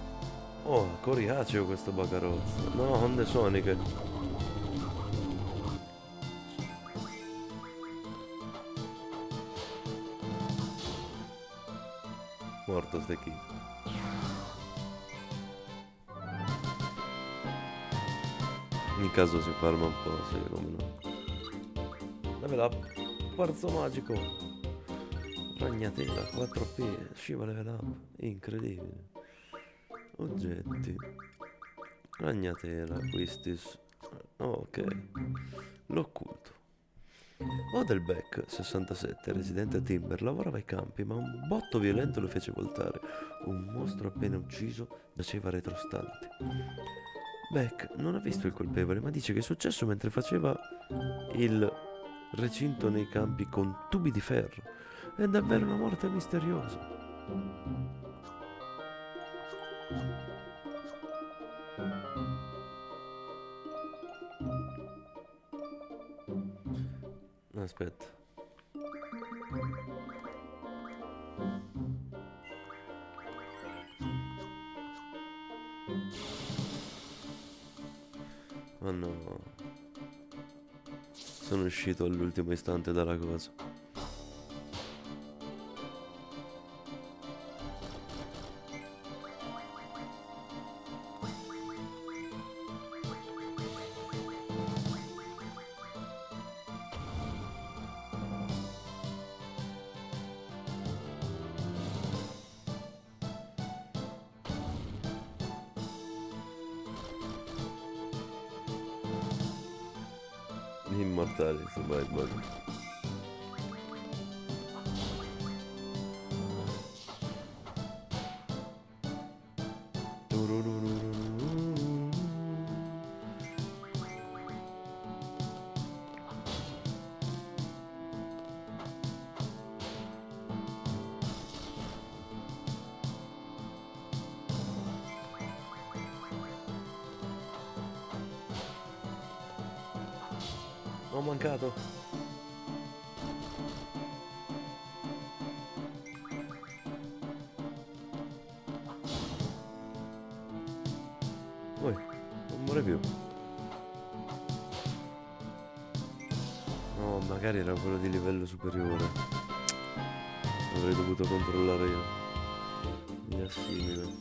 D: Oh, coriaceo questo Bagarozzo. No, onde soniche. Morto stecchito. In caso si ferma un po', sì, come no. Level up. Quarzo magico. Ragnatela, quattro P. Sciva level up. Incredibile. Oggetti. Ragnatela, quistis. Oh, ok. L'occulto. Odelbeck, sessantasette, residente a Timber, lavorava ai campi, ma un botto violento lo fece voltare. Un mostro appena ucciso giaceva retrostante. Beck non ha visto il colpevole, ma dice che è successo mentre faceva il recinto nei campi con tubi di ferro. È davvero una morte misteriosa. Aspetta. Oh no. Sono uscito all'ultimo istante dalla cosa. Immortali, se mai sbaglio. Ho mancato. Poi, non muore più. No, magari era quello di livello superiore. Avrei dovuto controllare io. Gli assimili.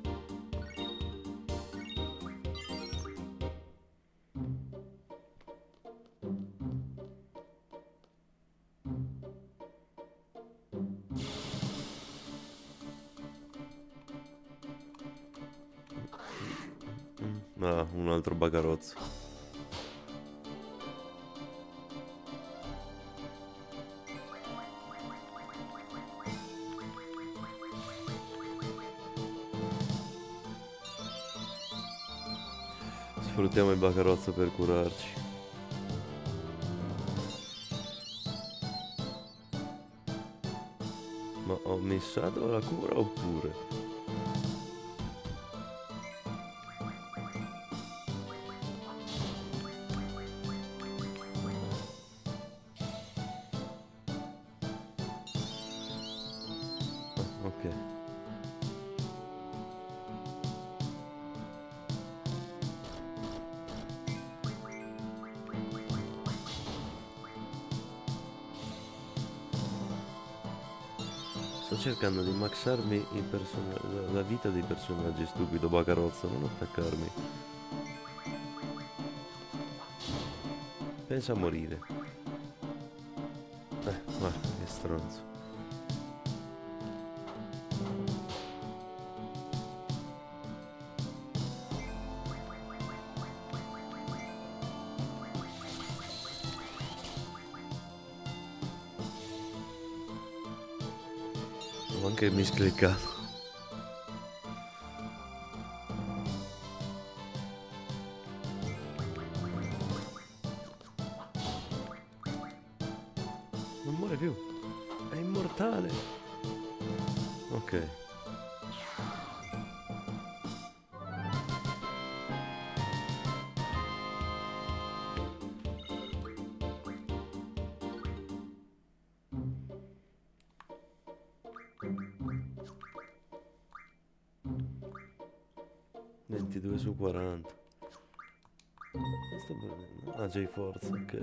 D: Ah, un altro bagarozzo. Sfruttiamo il bagarozzo per curarci. Ma ho missato la cura oppure? Ok. Sto cercando di maxarmi i person- la vita dei personaggi, stupido bagarozzo, non attaccarmi. Pensa a morire. Eh, guarda, che stronzo. Ho anche miscliccato. Non muore più. È immortale. Ok. ventidue su quaranta. Che sto prendendo? Ah, J-Force, ok.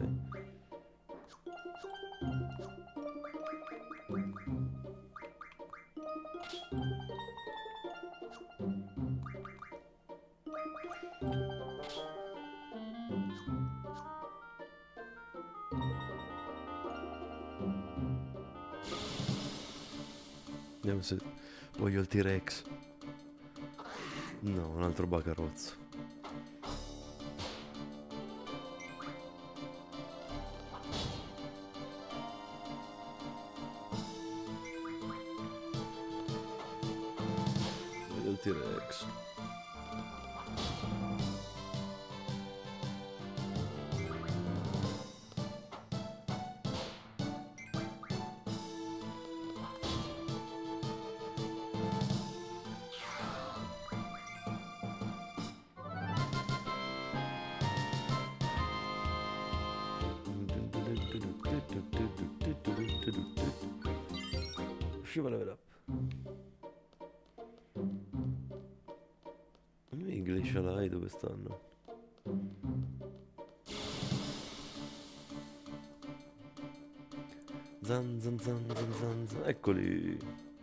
D: Vediamo se voglio il T-Rex. No, un altro bacarozzo. Voglio il T-Rex. Usciva level up. I Glacialai dove stanno? Zan zan zan zan zan zan. Eccoli.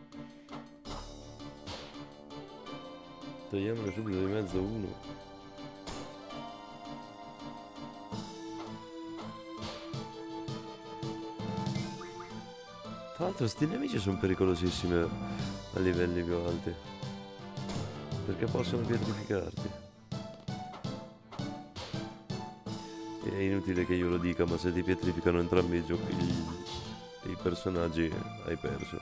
D: Togliamone subito di mezzo uno. Tra l'altro sti nemici sono pericolosissimi a livelli più alti, perché possono pietrificarti. È inutile che io lo dica, ma se ti pietrificano entrambi i giochi, i, i personaggi, hai perso.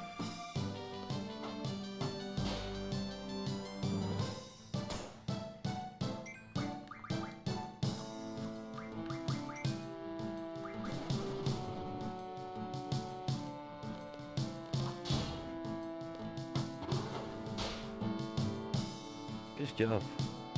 D: Che schiaffo.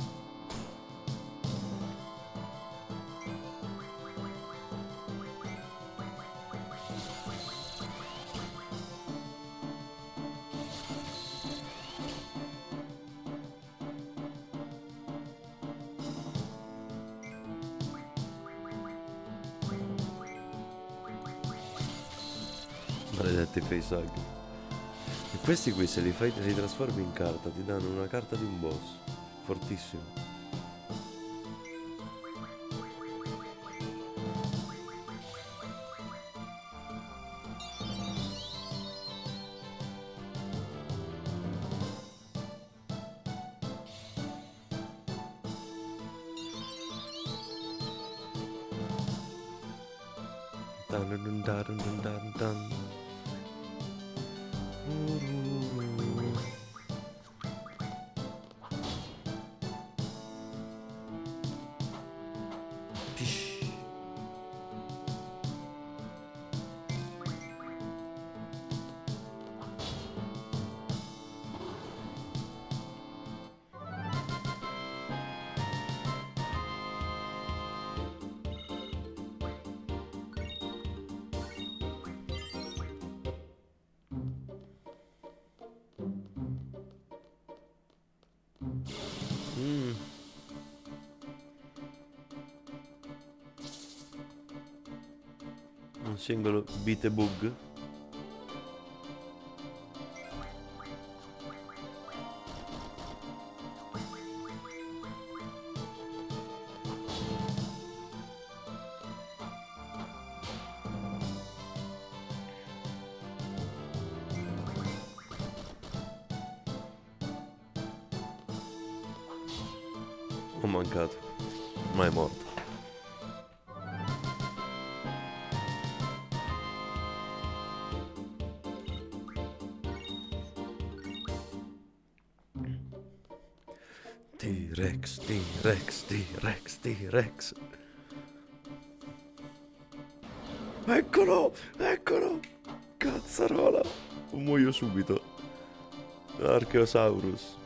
D: Maledetti face hug. E questi qui se li fai, li trasformi in carta, ti danno una carta di un boss. Fortissimo. Dun dun dun dun dun dun dun. Pish. Mm. Un singolo beat e bug. Ho mancato, ma è morto. T-Rex, T-Rex, T-Rex, T-Rex. Eccolo, eccolo. Cazzarola. Muoio subito. Archeosaurus.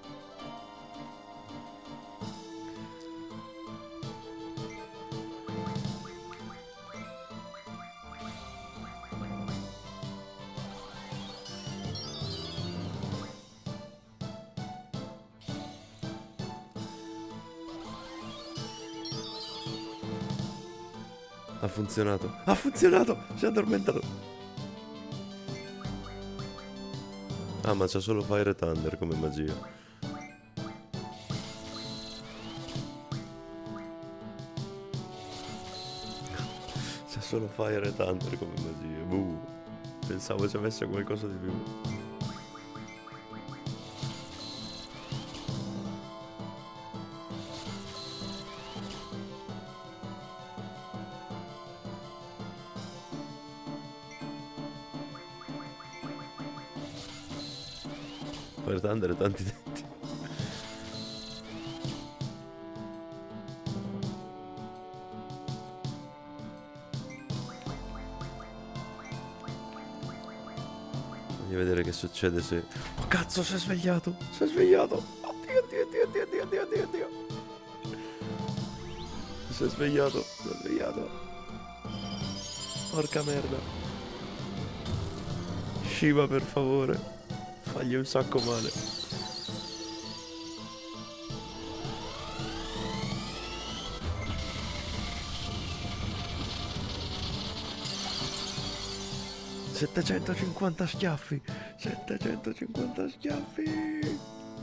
D: Ha funzionato, ha funzionato, si è addormentato. Ah, ma c'ha solo Fire e Thunder come magia. C'ha solo Fire e Thunder come magia. Buh. Pensavo ci avesse qualcosa di più. Fire Thunder e tanti denti. Voglio vedere che succede se... Oh cazzo, si è svegliato! Si è svegliato! Oddio, oddio, oddio, oddio, oddio, oddio, oddio, oddio. Si è svegliato, si è svegliato. Porca merda. Shiva, per favore. Fagli un sacco male. settecentocinquanta schiaffi. settecentocinquanta schiaffi.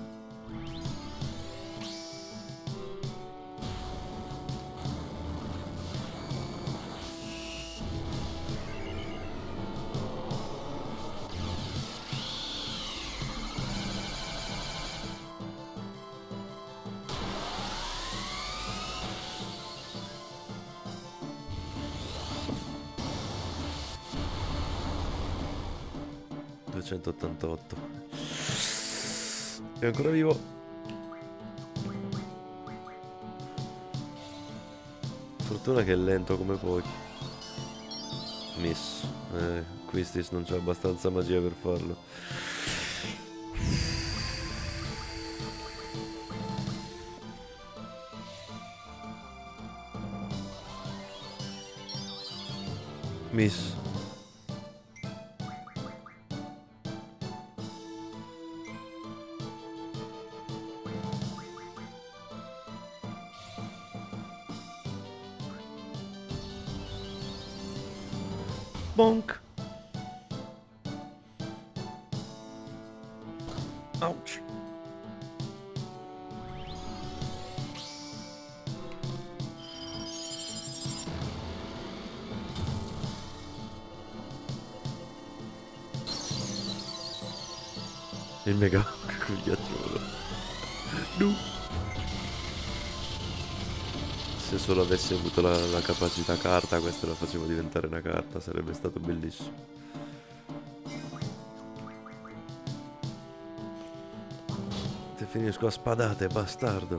D: duecentottantotto. È ancora vivo. Fortuna che è lento come pochi. Miss. Eh, Quistis non c'è abbastanza magia per farlo. Miss. Bonk. Ouch. Il mega con ghiacciolo. No. Se solo avessi avuto la, la capacità carta, questa la facevo diventare una carta, sarebbe stato bellissimo. Ti finisco a spadate, bastardo.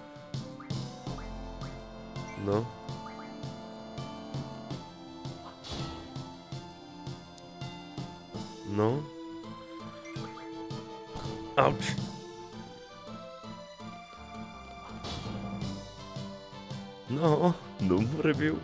D: No? No? Ouch! No, non muore più.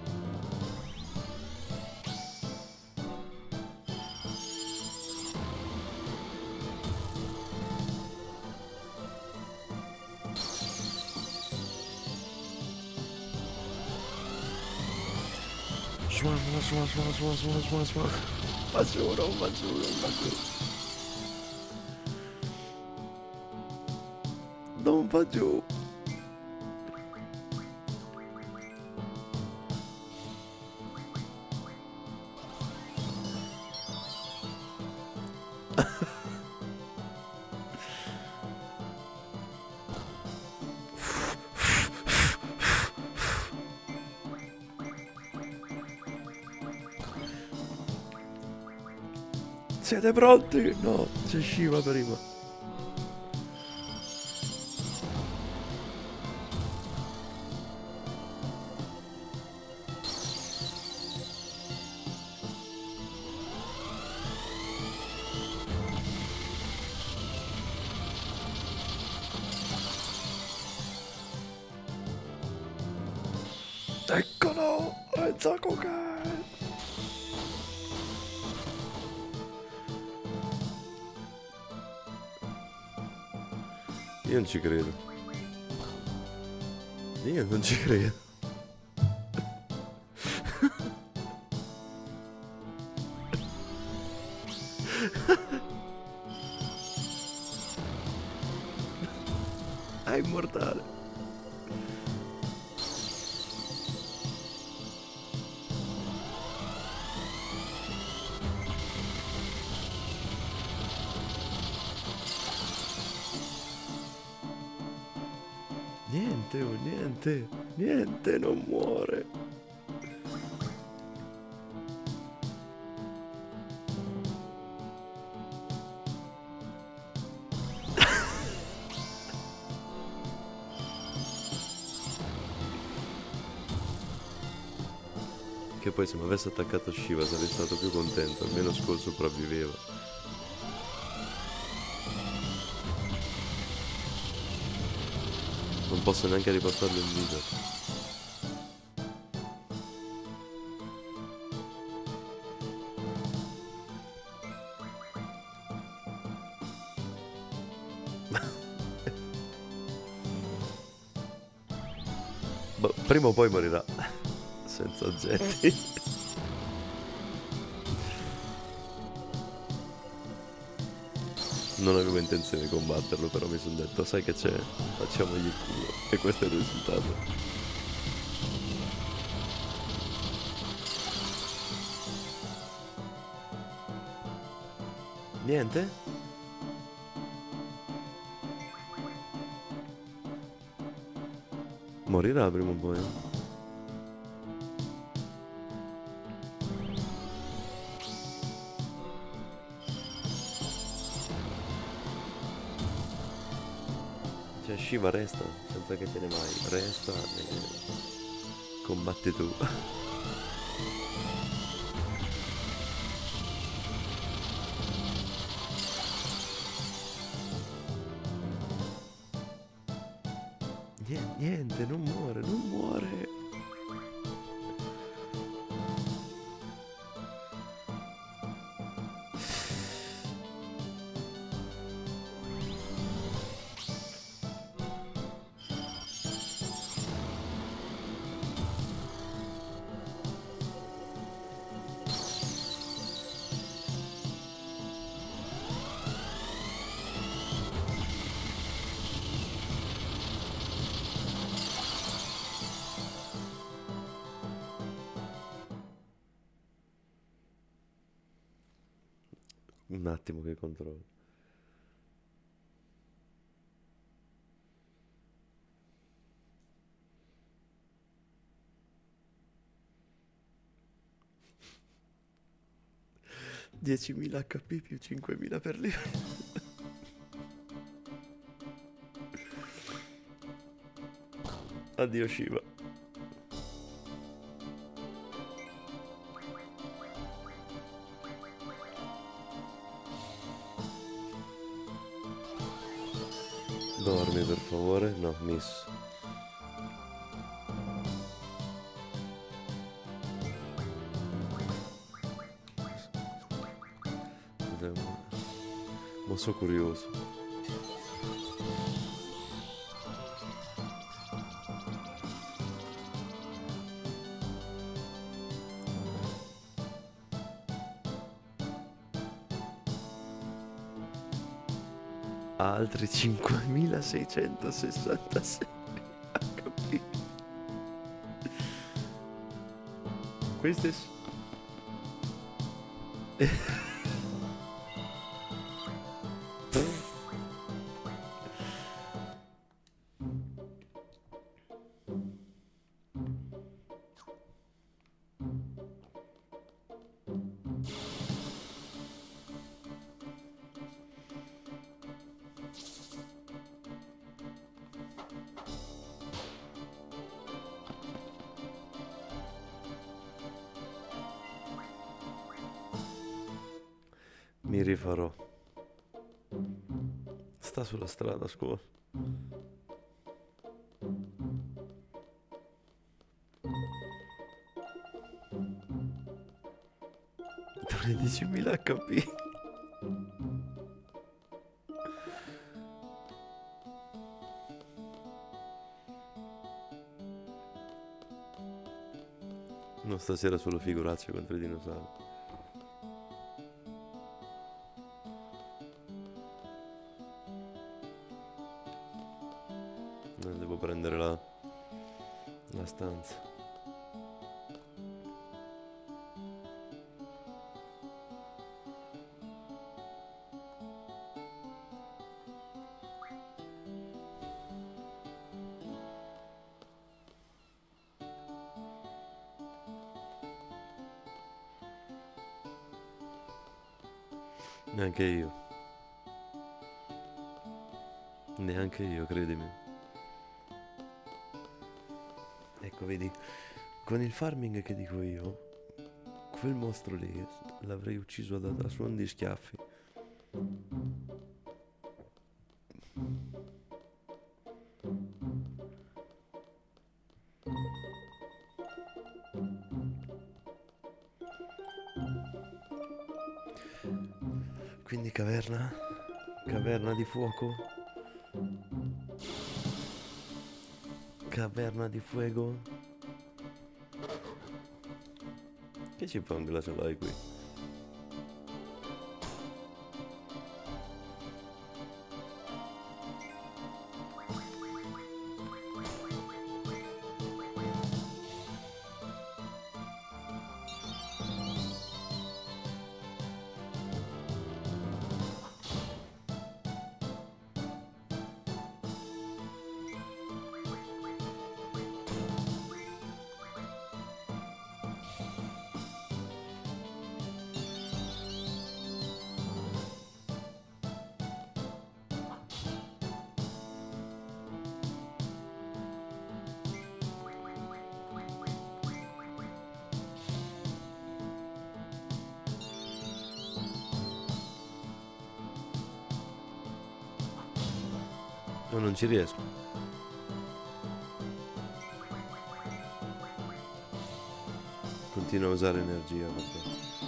D: Suona, suona, suona, suona, suona, suona, suona. Faccio uno, faccio uno, faccio uno. Non faccio. Siete pronti? No, c'è Shiva prima. Eccolo! Renzakugan! Io non ci credo. Io non ci credo. È immortale. Niente, oh, niente, niente, non muore. Che poi se mi avesse attaccato Shiva sarei stato più contento, almeno Skull sopravviveva. Non posso neanche riportarlo in vita. Boh, prima o poi morirà. Senza oggetti. Non avevo intenzione di combatterlo, però mi sono detto, sai che c'è? Facciamogli il culo. E questo è il risultato. Niente? Morirà prima o poi. Cioè Shiva resta, senza che te ne vai. Resta e combatti tu. Niente, niente, non muore, non muore. Un attimo che controllo. diecimila H P più cinquemila per livello. Addio Shiva. Dormi per favore. No, miss. Ma sono curioso. Altri cinquemilaseicentosessantasei H P. Questo è... Mi rifarò. Sta sulla strada, scuola. tredicimila H P. No, stasera solo figuracce contro i dinosauri. Devo prendere la, la stanza. Neanche io. Neanche io, credimi. Ecco, vedi, con il farming che dico io, Quel mostro lì l'avrei ucciso da, da suon di schiaffi. Quindi caverna? Caverna di fuoco? Caverna di fuego? Che ci fa un glaciolai qui? No, non ci riesco. Continuo a usare energia perché...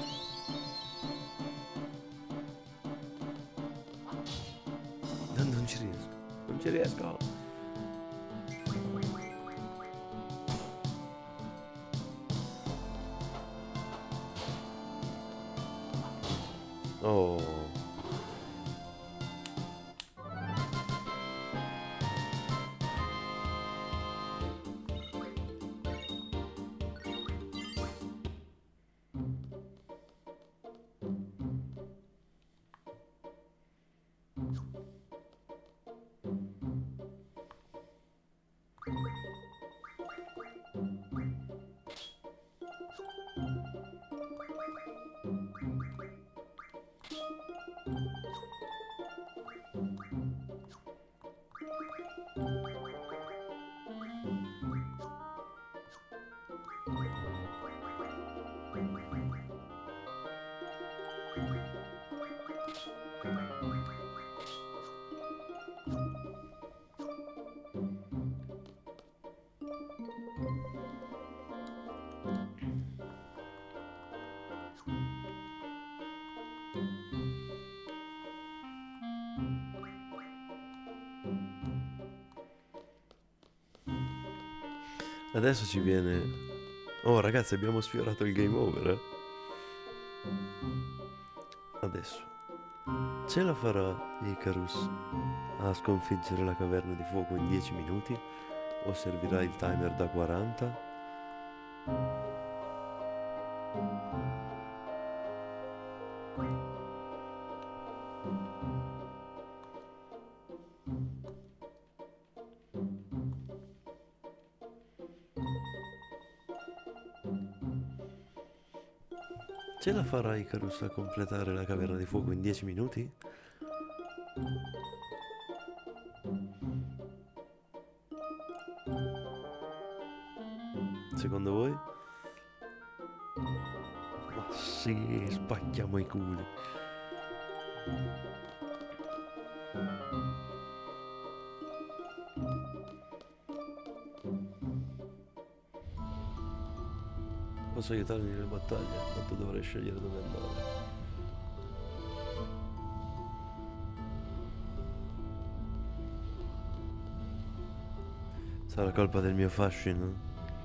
D: No, non ci riesco. Non ci riesco. Oh. Adesso ci viene... Oh ragazzi, abbiamo sfiorato il game over, eh? Adesso ce la farà Icarus a sconfiggere la caverna di fuoco in dieci minuti? O servirà il timer da quaranta? Ce la farà Icarus a completare la caverna di fuoco in dieci minuti? Secondo voi? Ma sì, spacchiamo i culi. Posso aiutarmi nelle battaglie, tanto dovrei scegliere dove andare. Sarà colpa del mio fascino?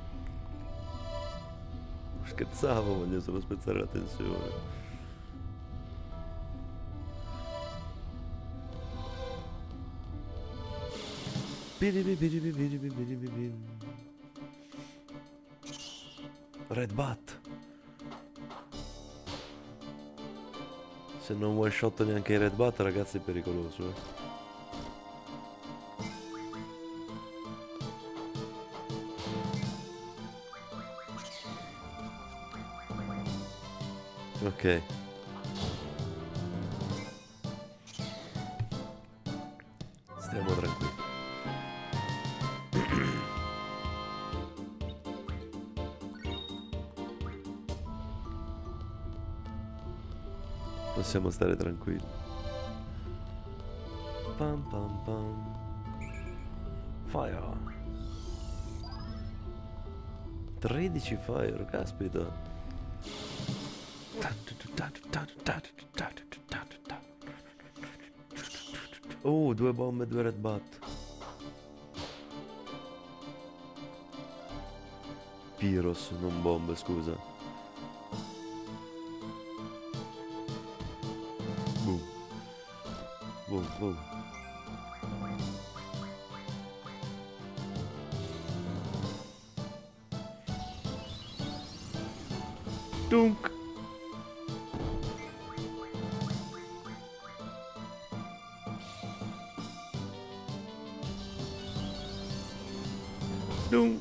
D: Scherzavo, voglio solo spezzare la tensione. Red Bat. Se non one shot neanche i Red Bat, ragazzi, è pericoloso, eh. Ok. Stiamo tranquilli. Possiamo stare tranquilli. Pam pam pam. Fire. tredici fire, caspita. Oh, due bombe e due red bat. Pyros, non bombe, scusa. Boom. Boom, boom. Dunk. Dunk.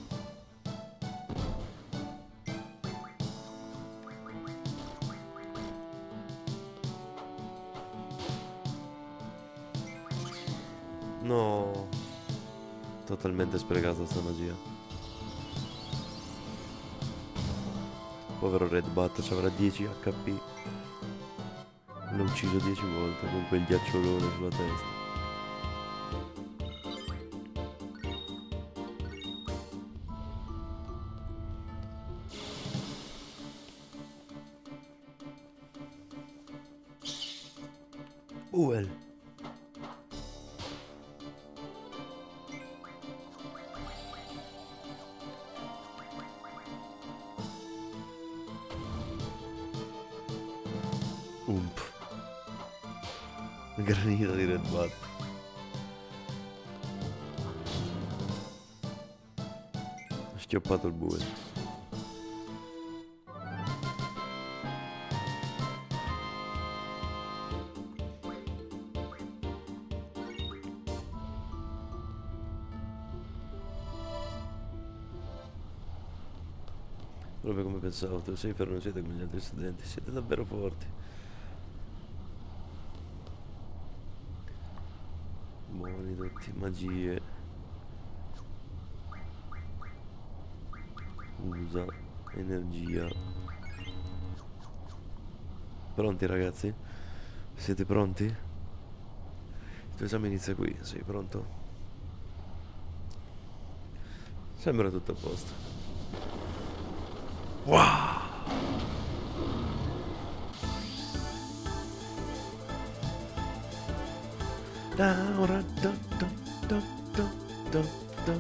D: No, totalmente sprecata sta magia. Povero Red Bat, ci avrà dieci H P. L'ho ucciso dieci volte con quel ghiacciolone sulla testa. Uel. Ump. Granita di Red Bat. Ho schioppato il bue. Proprio come pensavo, tu sei fermo, non siete come gli altri studenti, siete davvero forti. Buoni tutti, magie. Usa energia. Pronti ragazzi? Siete pronti? Il tuo esame inizia qui, sei pronto? Sembra tutto a posto. Wow! Da, da, da, da, da, da, da.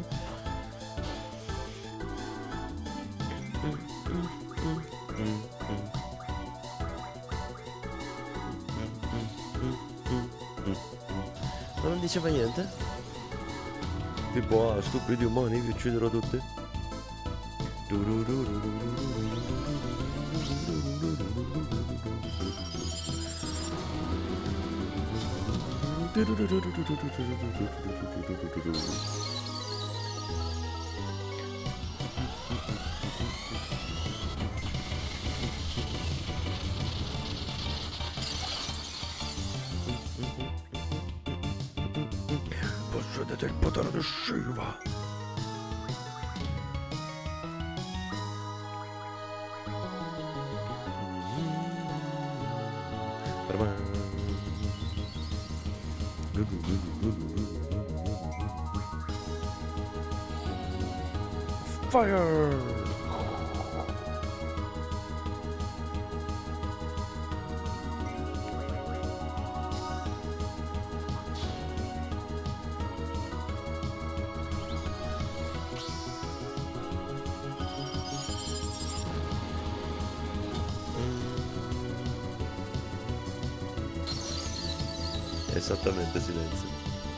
D: Ma non diceva niente? Tipo, ah, stupidi umani, vi ucciderò tutti? Possedete il potere di Shiva. Fire! Esattamente, silenzio.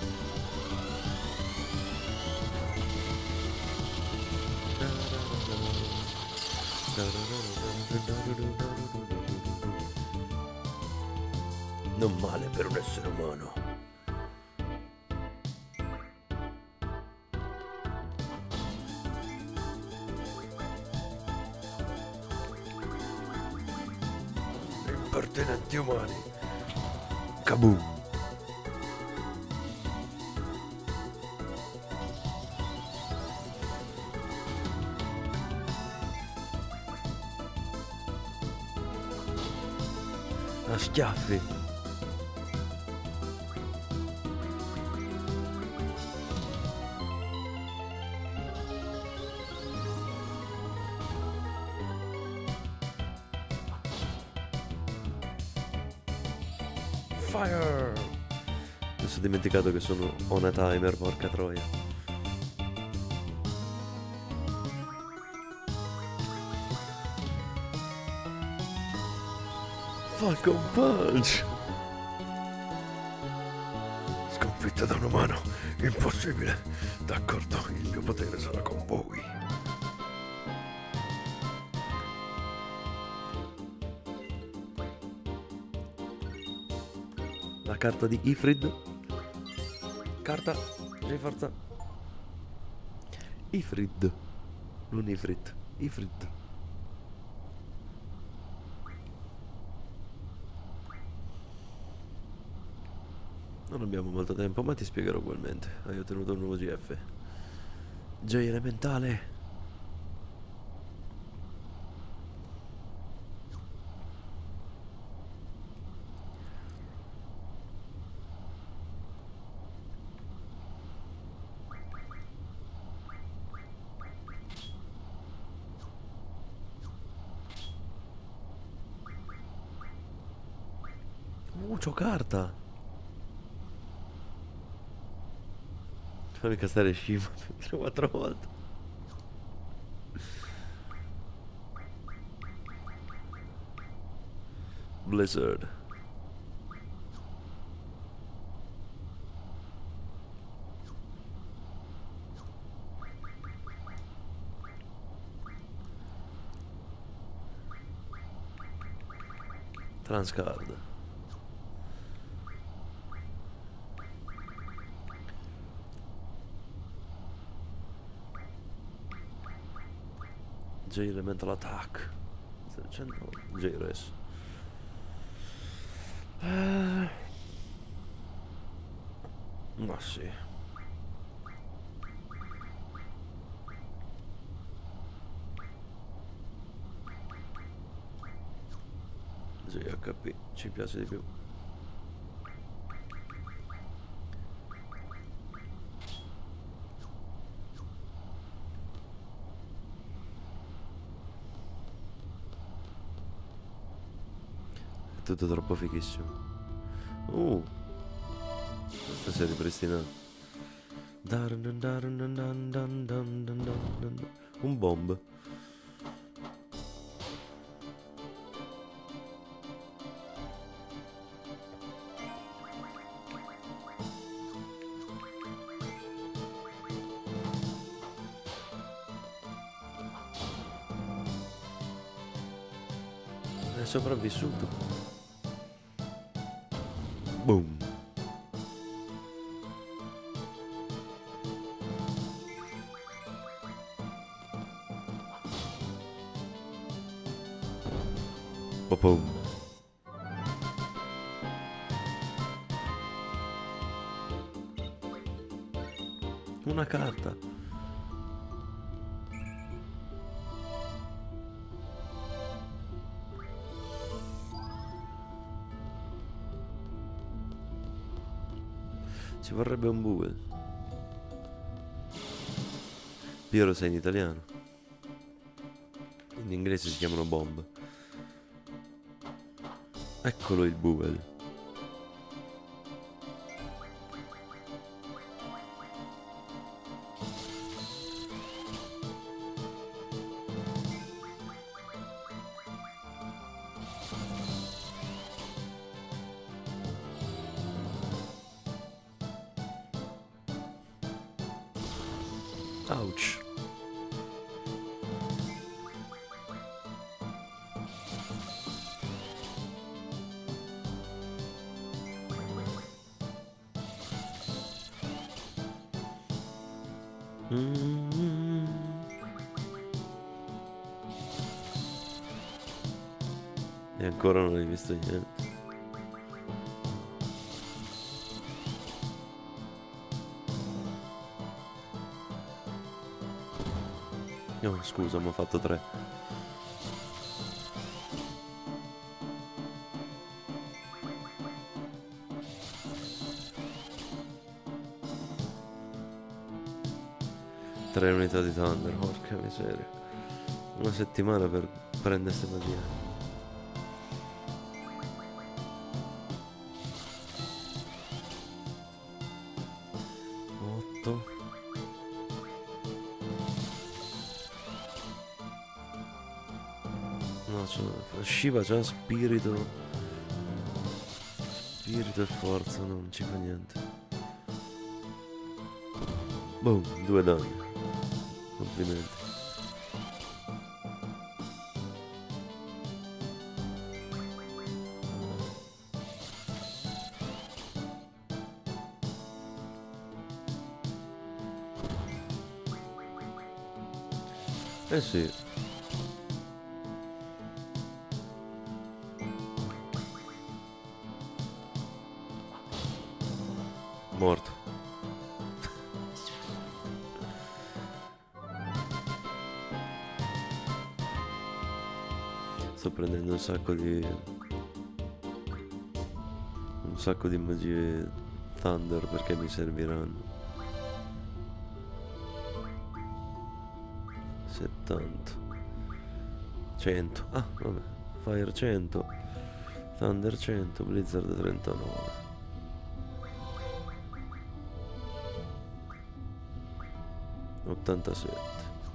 D: Non male per un essere umano. Impertinenti umani. Kaboom. A schiaffi. Fire! Mi sono dimenticato che sono on a timer, porca troia. Falcon Punch! Sconfitta da un umano, impossibile. D'accordo, il mio potere sarà con voi. La carta di Ifrit. Carta di forza. Ifrit. Non Ifrit. Ifrit. Non abbiamo molto tempo, ma ti spiegherò ugualmente. Hai ottenuto un nuovo G F. J elementale. Uh, c'ho carta. Fammi castare Shima per quattro volte. Blizzard. Transcard. J Elemental Attack. J Res. Eh, ma sì. J H P ci piace di più. Tutto troppo fighissimo. Uh, questa si è ripristinata. Un bomb. È sopravvissuto. Boom. Boom. Una carta. Ci vorrebbe un Bull. Piero sei in italiano. In inglese si chiamano bomb. Eccolo il Bull. Ouch. Mm-hmm. E ancora non hai visto niente. No, scusa, mi ho fatto tre. Tre unità di Thunder, porca miseria. Una settimana per prendere queste magie. Otto. No, c'è Shiva c'ha spirito. Spirito e forza, no, non ci fa niente. Boom, due danni. Complimenti. Eh sì. Morto. Sto prendendo un sacco di un sacco di magie Thunder perché mi serviranno. settanta cento. Ah, vabbè. Fire cento, Thunder cento, Blizzard trentanove. ottantasette.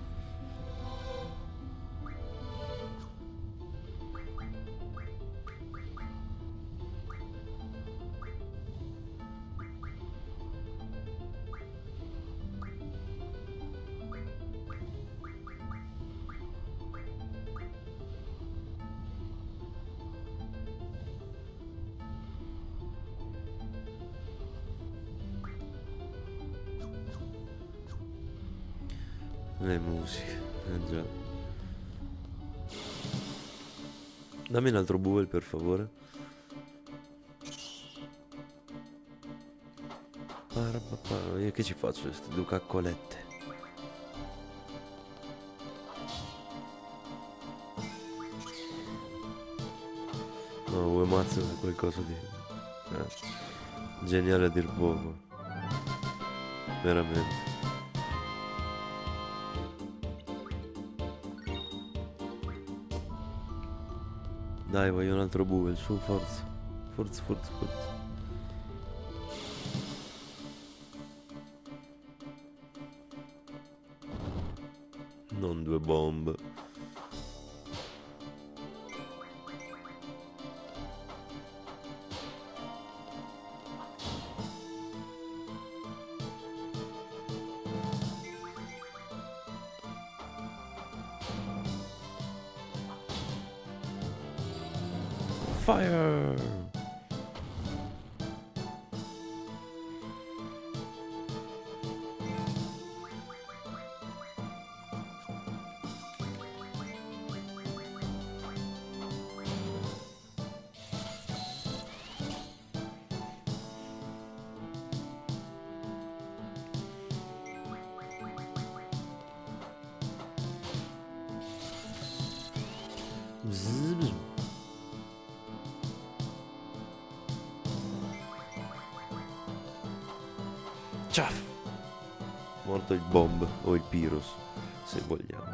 D: Le musiche, eh già. Dammi un altro buel per favore. Parapapà, io che ci faccio queste due caccolette? No, Uematsu è qualcosa di eh, geniale a dir poco. Veramente. Dai, voglio un altro buel, su, forza. Forza, forza, forza. Non due bombe. Fire! Zzz. Ciaf! Morto il bomb o il Pyros, se vogliamo.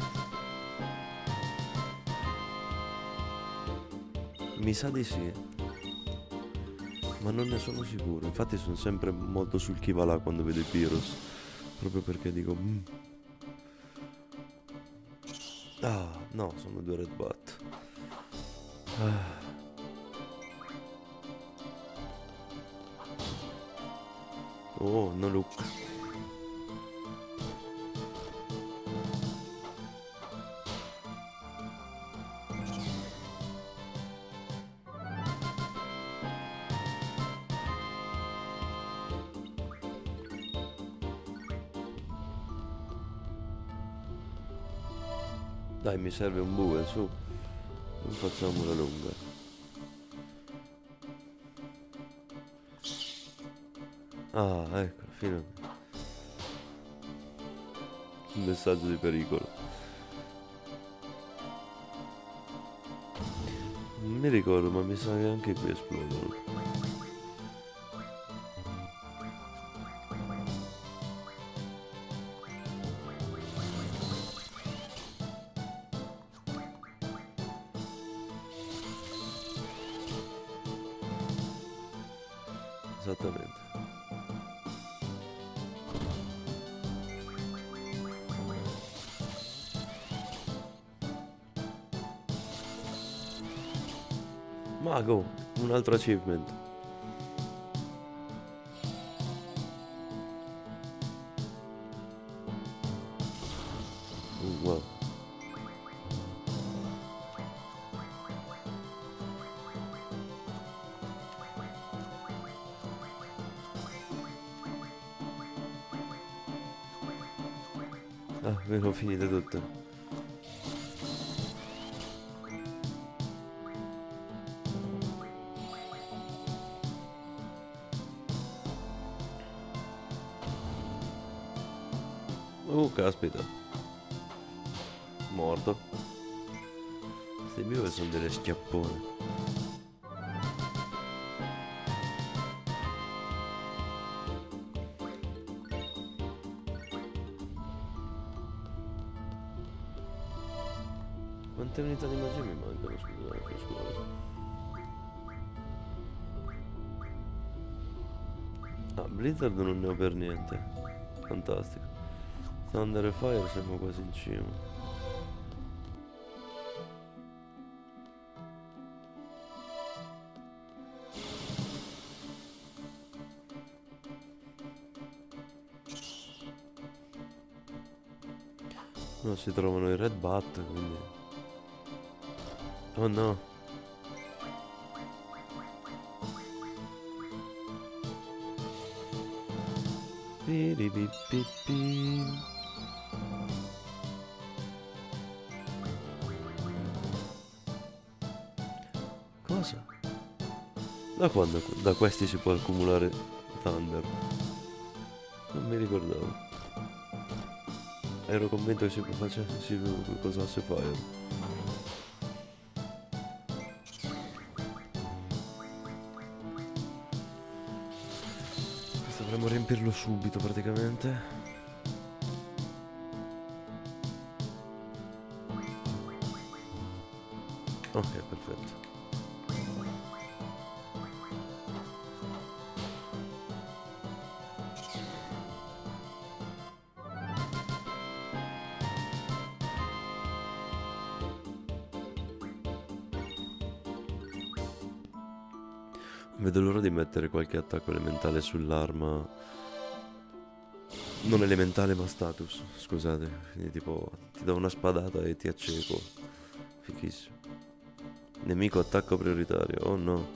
D: Mi sa di sì, ma non ne sono sicuro. Infatti sono sempre molto sul chi va là quando vedo i Pyros, proprio perché dico mm. Ah, no, sono due red bat. Ah. Oh, no look. Dai, mi serve un bue, su. Non facciamo la lunga. Ah, ecco, finalmente. Un messaggio di pericolo. Non mi ricordo, ma mi sa che anche qui esplodono. esattamente. Mago, un altro achievement. Uh, wow. Ah, ve l'ho finite tutte. Uh, caspita. Morto. Queste bimbe sono delle schiappone. Quante unità di magia mi mancano, scusate, scusate. Ah, Blizzard non ne ho per niente. Fantastico. Thunder e Fire siamo quasi in cima. No, si trovano i Red Bat, quindi... Oh no! Piripipipi. Cosa? Da quando da questi si può accumulare Thunder? Non mi ricordavo. Ero convinto che si facesse si usasse Fire. Dovremmo riempirlo subito praticamente. Ok, perfetto. Vedo l'ora di mettere qualche attacco elementale sull'arma. Non elementale ma status, scusate. Quindi tipo ti do una spadata e ti acceco. Fichissimo. Nemico attacco prioritario, oh no.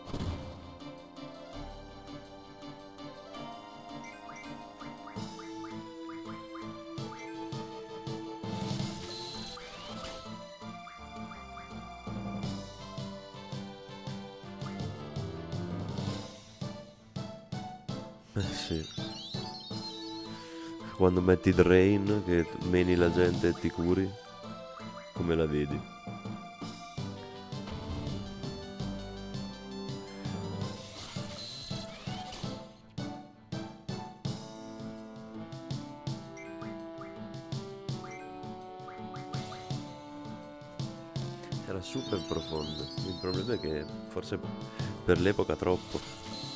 D: Eh sì. Quando metti Drain che meni la gente e ti curi, come la vedi? Era super profondo. Il problema è che forse per l'epoca troppo.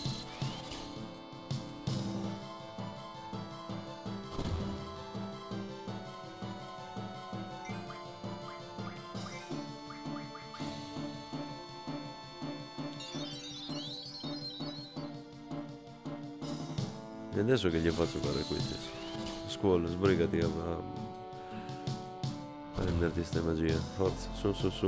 D: E adesso che gli faccio fare questi? Scuola, sbrigati a, a prenderti ste magie. Forza, su su su.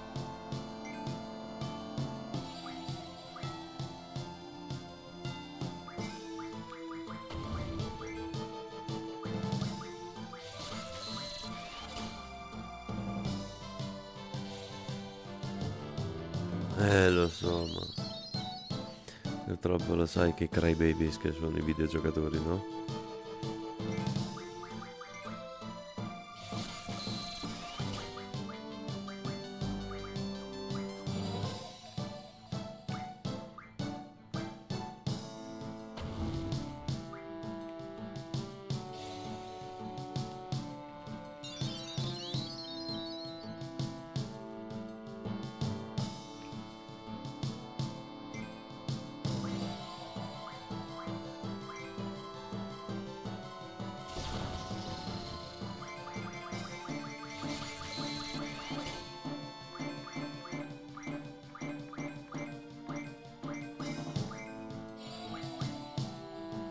D: Eh, lo so, ma... Purtroppo lo sai che crybabies che sono i videogiocatori, no?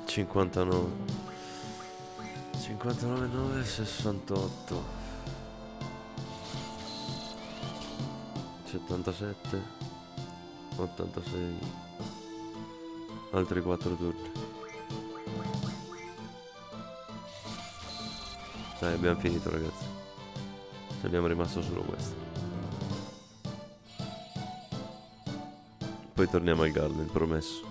D: cinquantanove. cinquantanove, nove, sessantotto. settantasette. ottantasei. Altri quattro turni. Dai, abbiamo finito, ragazzi. Ci abbiamo rimasto solo questo. Poi torniamo al garden, promesso.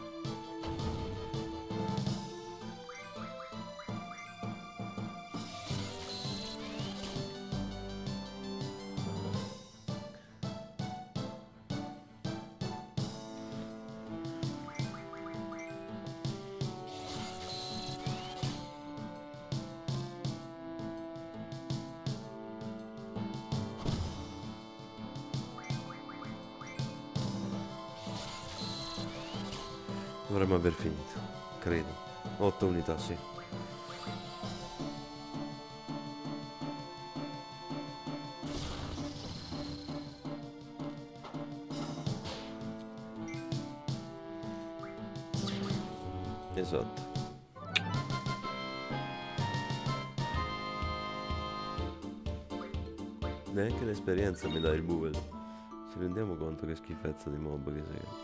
D: Dovremmo aver finito, credo. otto unità, sì. Esatto. Neanche l'esperienza mi dà il Buvel. Ci rendiamo conto che schifezza di mob che sei.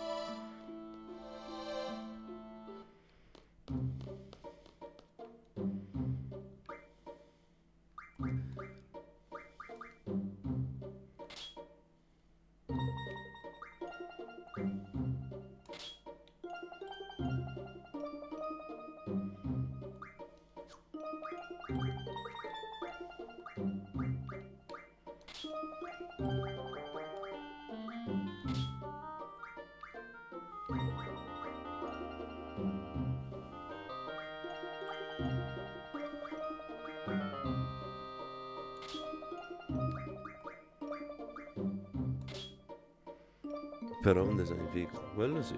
D: Però un design figo, quello sì.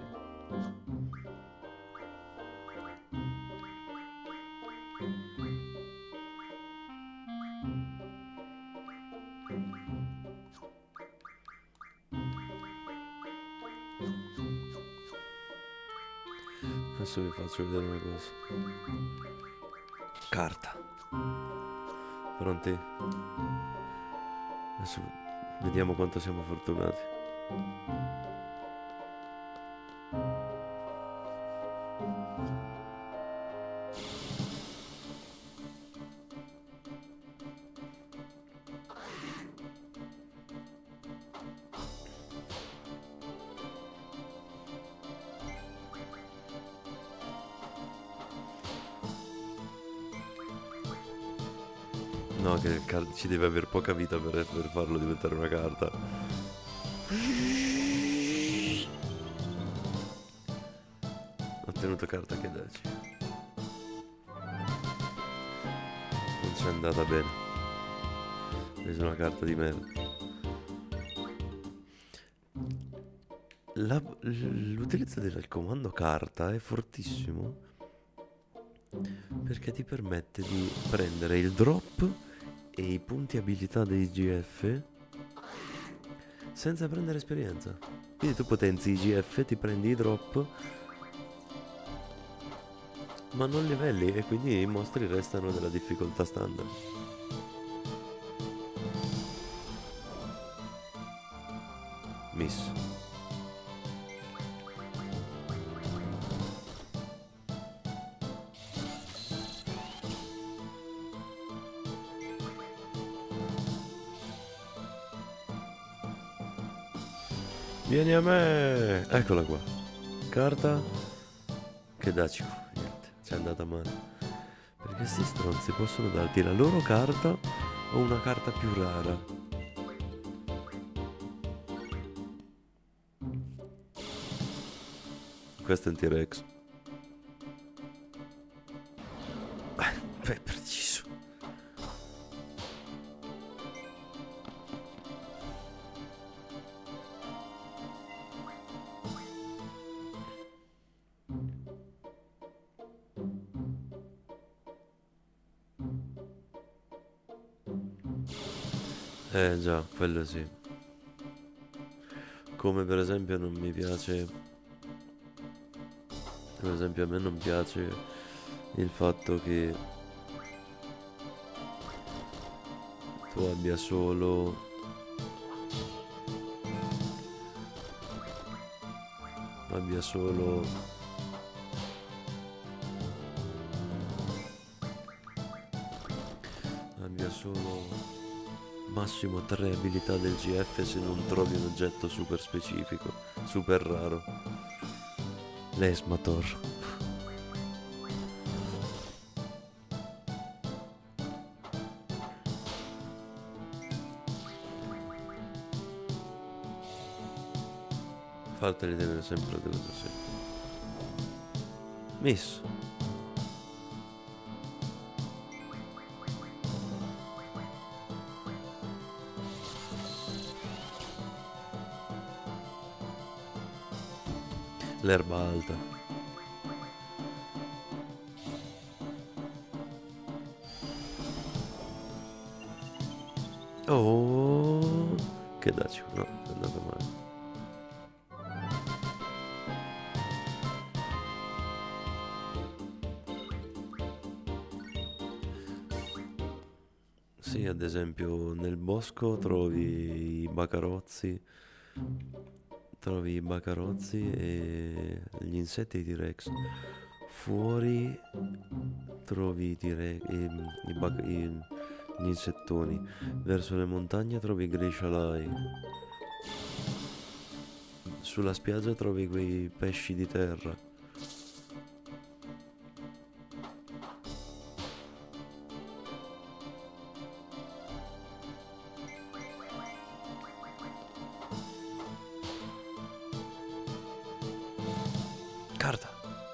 D: Adesso vi faccio vedere una cosa. Carta. Pronti? Adesso vediamo quanto siamo fortunati. No, che il car- ci deve avere poca vita per, per farlo diventare una carta. Ho ottenuto carta che daci. Non ci è andata bene. Ho preso una carta di merda. La- l'utilizzo del comando carta è fortissimo perché ti permette di prendere il drop e i punti abilità dei G F senza prendere esperienza. Quindi tu potenzi i G F, ti prendi i drop ma non livelli e quindi i mostri restano della difficoltà standard. Miss. Vieni a me! Eccola qua. Carta. Che daci. Niente, ci è andata male. Perché sti stronzi possono darti la loro carta o una carta più rara. Questo è un T-Rex. Beh, è preciso. Eh già, quello sì. Come per esempio non mi piace Per esempio a me non piace il fatto che tu abbia solo abbia solo abbia solo massimo tre abilità del G F se non trovi un oggetto super specifico, super raro. L'Esmator. Fateli tenere sempre due cose. Miss. L'erba alta. Oh, che dacci, no, è andato male. Sì, ad esempio nel bosco trovi i bacarozzi, trovi i bacarozzi e gli insetti di T-Rex. Fuori trovi i T-Rex, i, i bac- i- gli insettoni. Verso le montagne trovi i grisciolai. Sulla spiaggia trovi quei pesci di terra. Carta.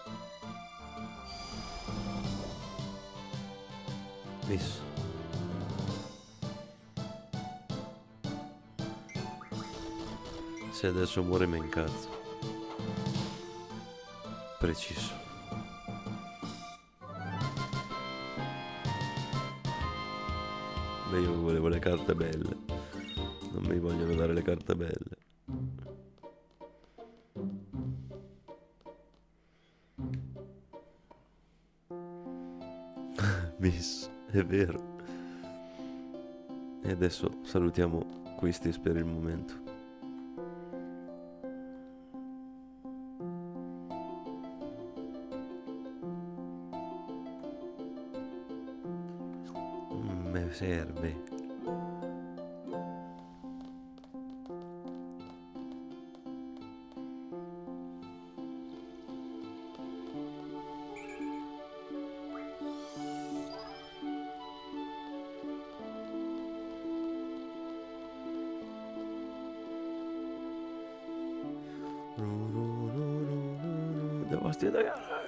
D: Miss. Se adesso muore me incazzo. Preciso. Beh, io volevo le carte belle. Non mi vogliono dare le carte belle. Miss, è vero. E adesso salutiamo Quistis per il momento. Me serve. Devo studiare.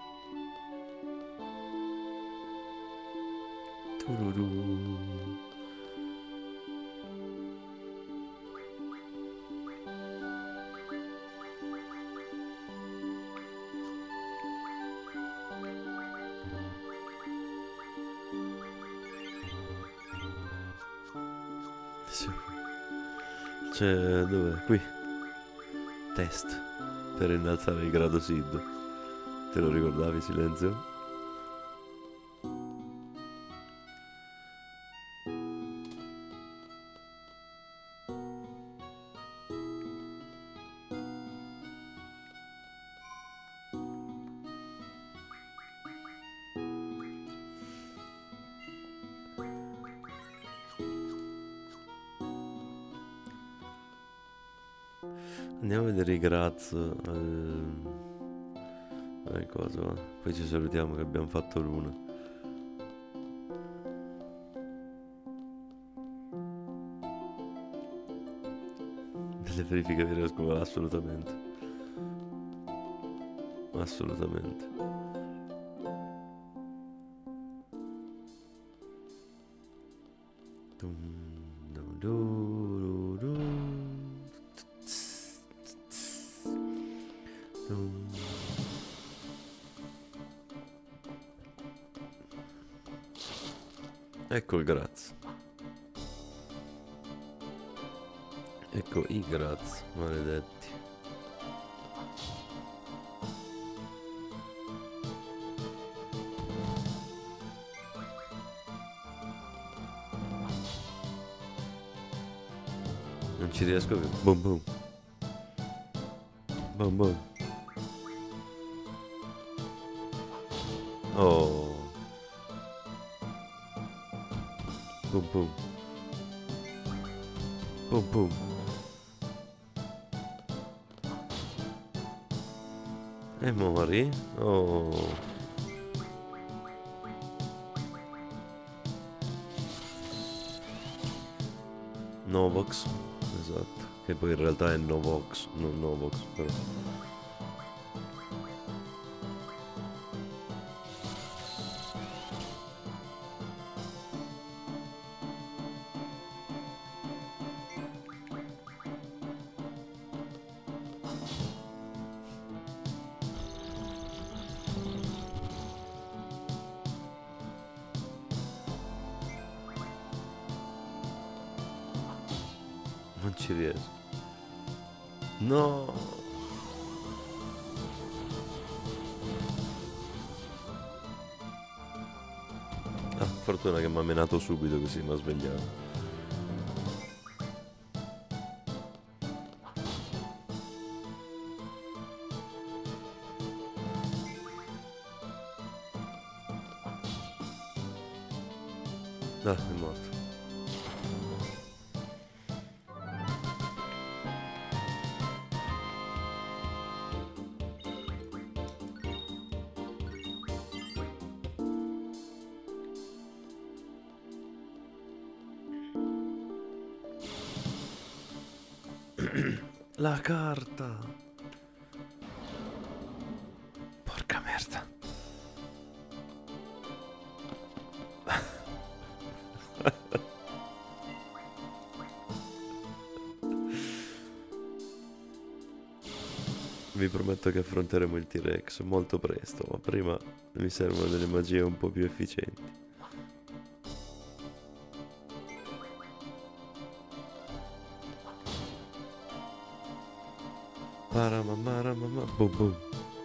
D: Tururu. Sì. C'è dove? Qui. Test per innalzare il grado S I D. Te lo ricordavi, Silenzio? Andiamo a vedere i Graz al... al coso, poi ci salutiamo che abbiamo fatto l'una. Delle verifiche vere a scuola, assolutamente. Assolutamente. Dum, dum, du, du, du. Dum. Ecco il Graz. Ecco i Graz, maledetti. Non ci riesco più. Boom boom. Boom boom. Oh. Boom boom. Boom boom. E mori? Oh. Novox, esatto, che poi in realtà è Novox, non Novox, però. Non ci riesco. No. Ah, fortuna che mi ha menato subito così mi ha svegliato. Ah, è morto. La carta. Porca merda. Vi prometto che affronteremo il T-Rex molto presto, ma prima mi servono delle magie un po' più efficienti. Paramamara mamma boom boom.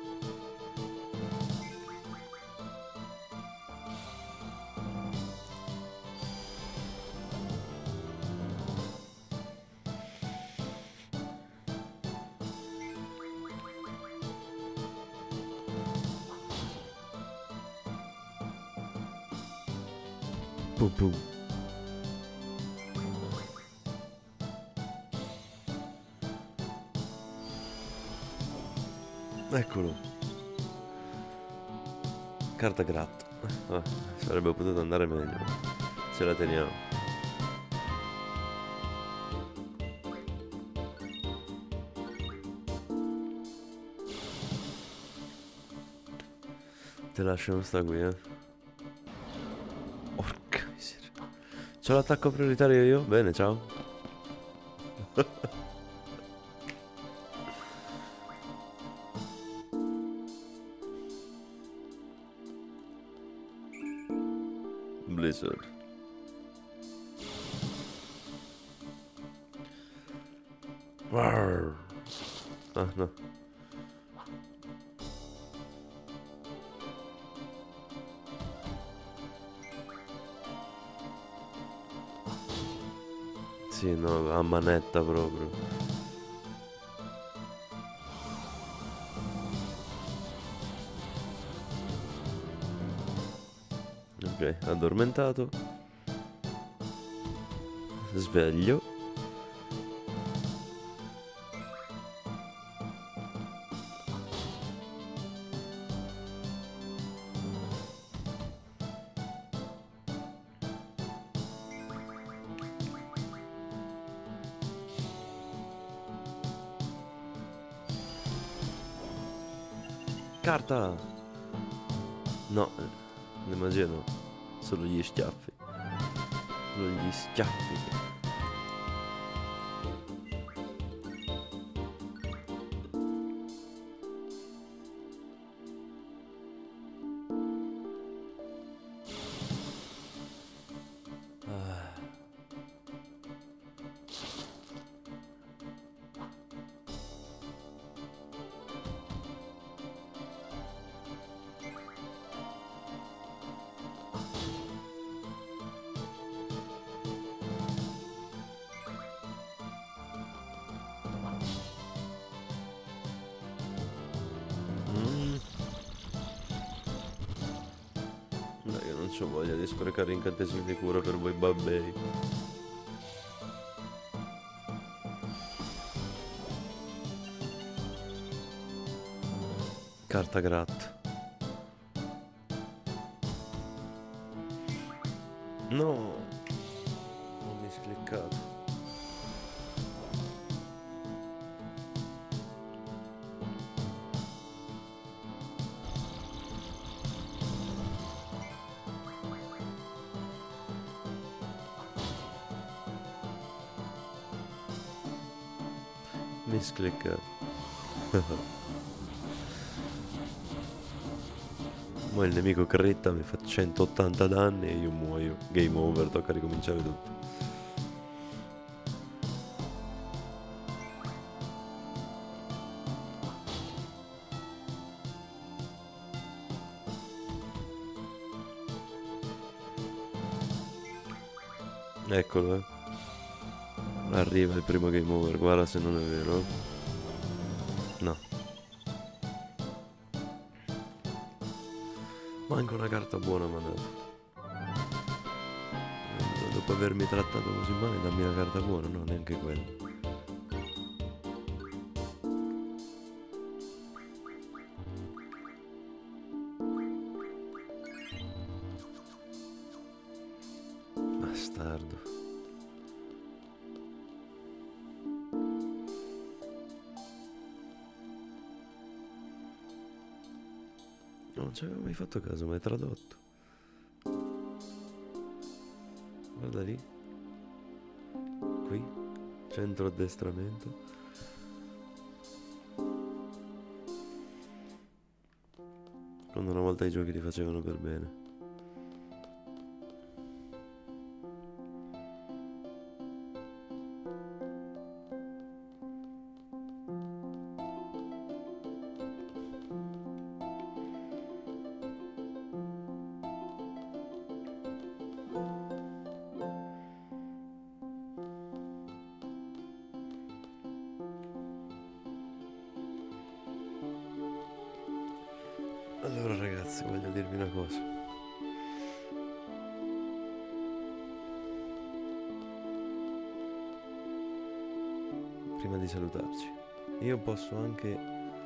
D: Boom boom. Eccolo. Carta gratto. Ah, sarebbe potuto andare meglio. Ce la teniamo. Te lasciamo sta qui, eh. Porca miseria. C'ho l'attacco prioritario io? Bene, ciao. Blizzard. Arr. Ah, no. Sì, no, a manetta proprio. Ok, addormentato. Sveglio. Carta! No, le magie no. Solo gli schiaffi. Solo gli schiaffi. c'ho voglia di sprecare incantesimi di cura per voi babbei. Carta gratta. No, ho miscliccato. Miscliccato. Mo' il nemico critta, mi fa centottanta danni e io muoio. Game over, tocca ricominciare tutto. Eccolo, eh. Arriva il primo game over, guarda se non è vero. No. Manca una carta buona mi ha dato. Eh, Dopo avermi trattato così male, dammi una carta buona, no, neanche quella. Bastardo. Non ci avevo mai fatto caso, ma è tradotto. Guarda lì. Qui. Centro addestramento. Quando una volta i giochi li facevano per bene. Allora ragazzi, voglio dirvi una cosa. Prima di salutarci, io posso anche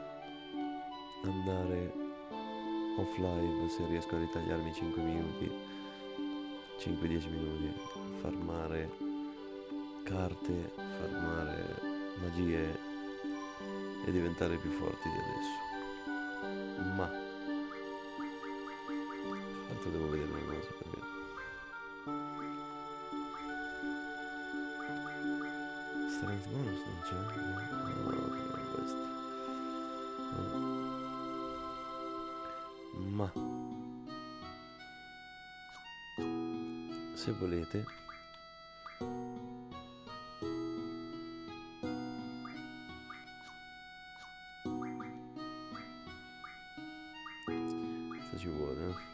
D: andare off live se riesco a ritagliarmi cinque minuti, cinque dieci minuti, farmare carte, farmare magie e diventare più forti di adesso. Ma tanto devo vedere una cosa perché strength bonus non c'è? No, no, non è questo. No. Ma se volete questo ci vuole, eh?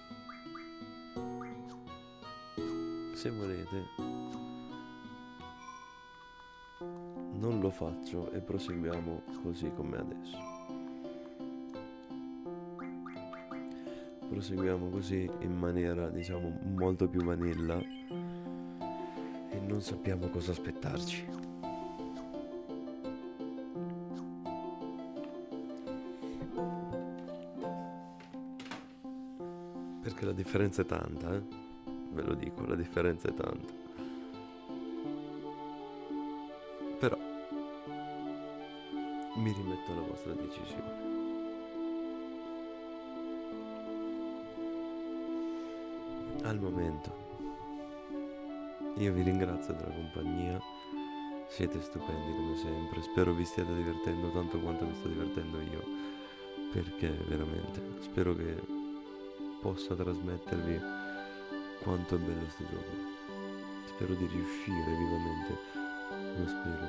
D: Se volete non lo faccio e proseguiamo così come adesso. Proseguiamo così in maniera, diciamo, molto più vanilla e non sappiamo cosa aspettarci. Perché la differenza è tanta, eh? Ve lo dico, la differenza è tanta. Però mi rimetto alla vostra decisione. Al momento io vi ringrazio della compagnia, siete stupendi come sempre, spero vi stiate divertendo tanto quanto mi sto divertendo io, perché veramente spero che possa trasmettervi quanto è bello sto gioco. Spero di riuscire vivamente, lo spero,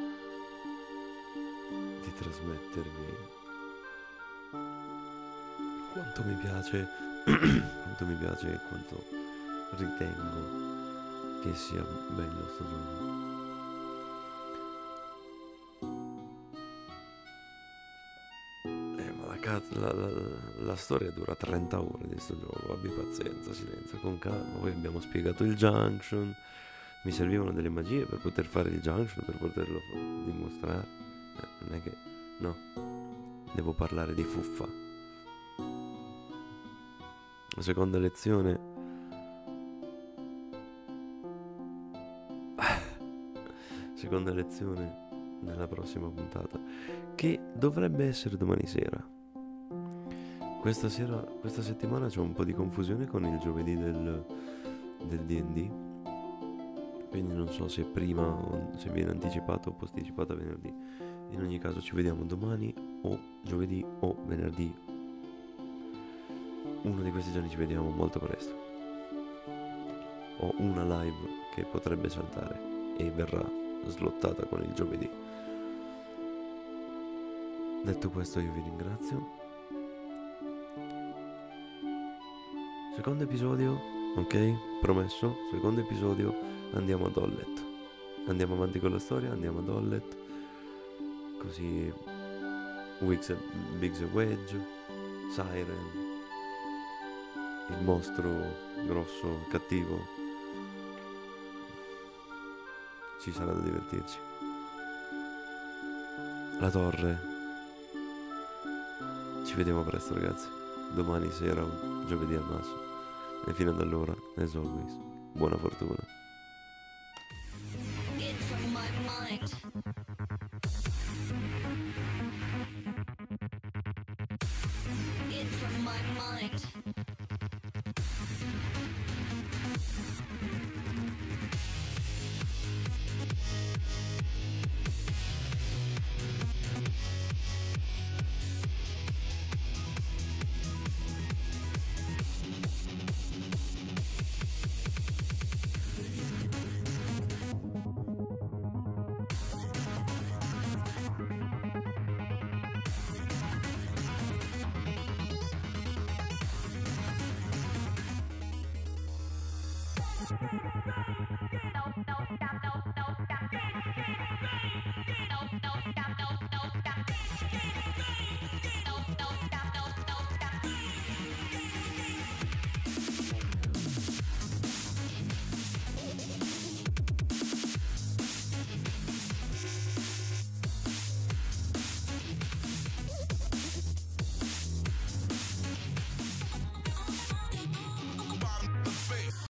D: di trasmettervi quanto mi piace, quanto mi piace e quanto ritengo che sia bello sto gioco. Eh, ma la Cazzo, la, la- la storia dura trenta ore di sto gioco, abbi pazienza, silenzio, con calma. Poi abbiamo spiegato il junction, mi servivano delle magie per poter fare il junction, per poterlo fa- dimostrare. Eh, non è che... no, devo parlare di fuffa. La seconda lezione... seconda lezione nella prossima puntata, che dovrebbe essere domani sera. Questa sera, questa settimana c'è un po' di confusione con il giovedì del, del D and D, quindi non so se prima o se viene anticipato o posticipato a venerdì. In ogni caso ci vediamo domani o giovedì o venerdì. Uno di questi giorni ci vediamo molto presto. Ho una live che potrebbe saltare e verrà slottata con il giovedì. Detto questo, io vi ringrazio. Secondo episodio, ok? Promesso, secondo episodio andiamo ad Hollet. Andiamo avanti con la storia, andiamo ad Hollet. Così Wix e, Biggs e Wedge, Siren, il mostro grosso, cattivo. Ci sarà da divertirci. La torre. Ci vediamo presto, ragazzi. Domani sera o giovedì al massimo. E fino ad allora, as always, buona fortuna.
B: It's on my mind. It's on my mind.
C: Thank you.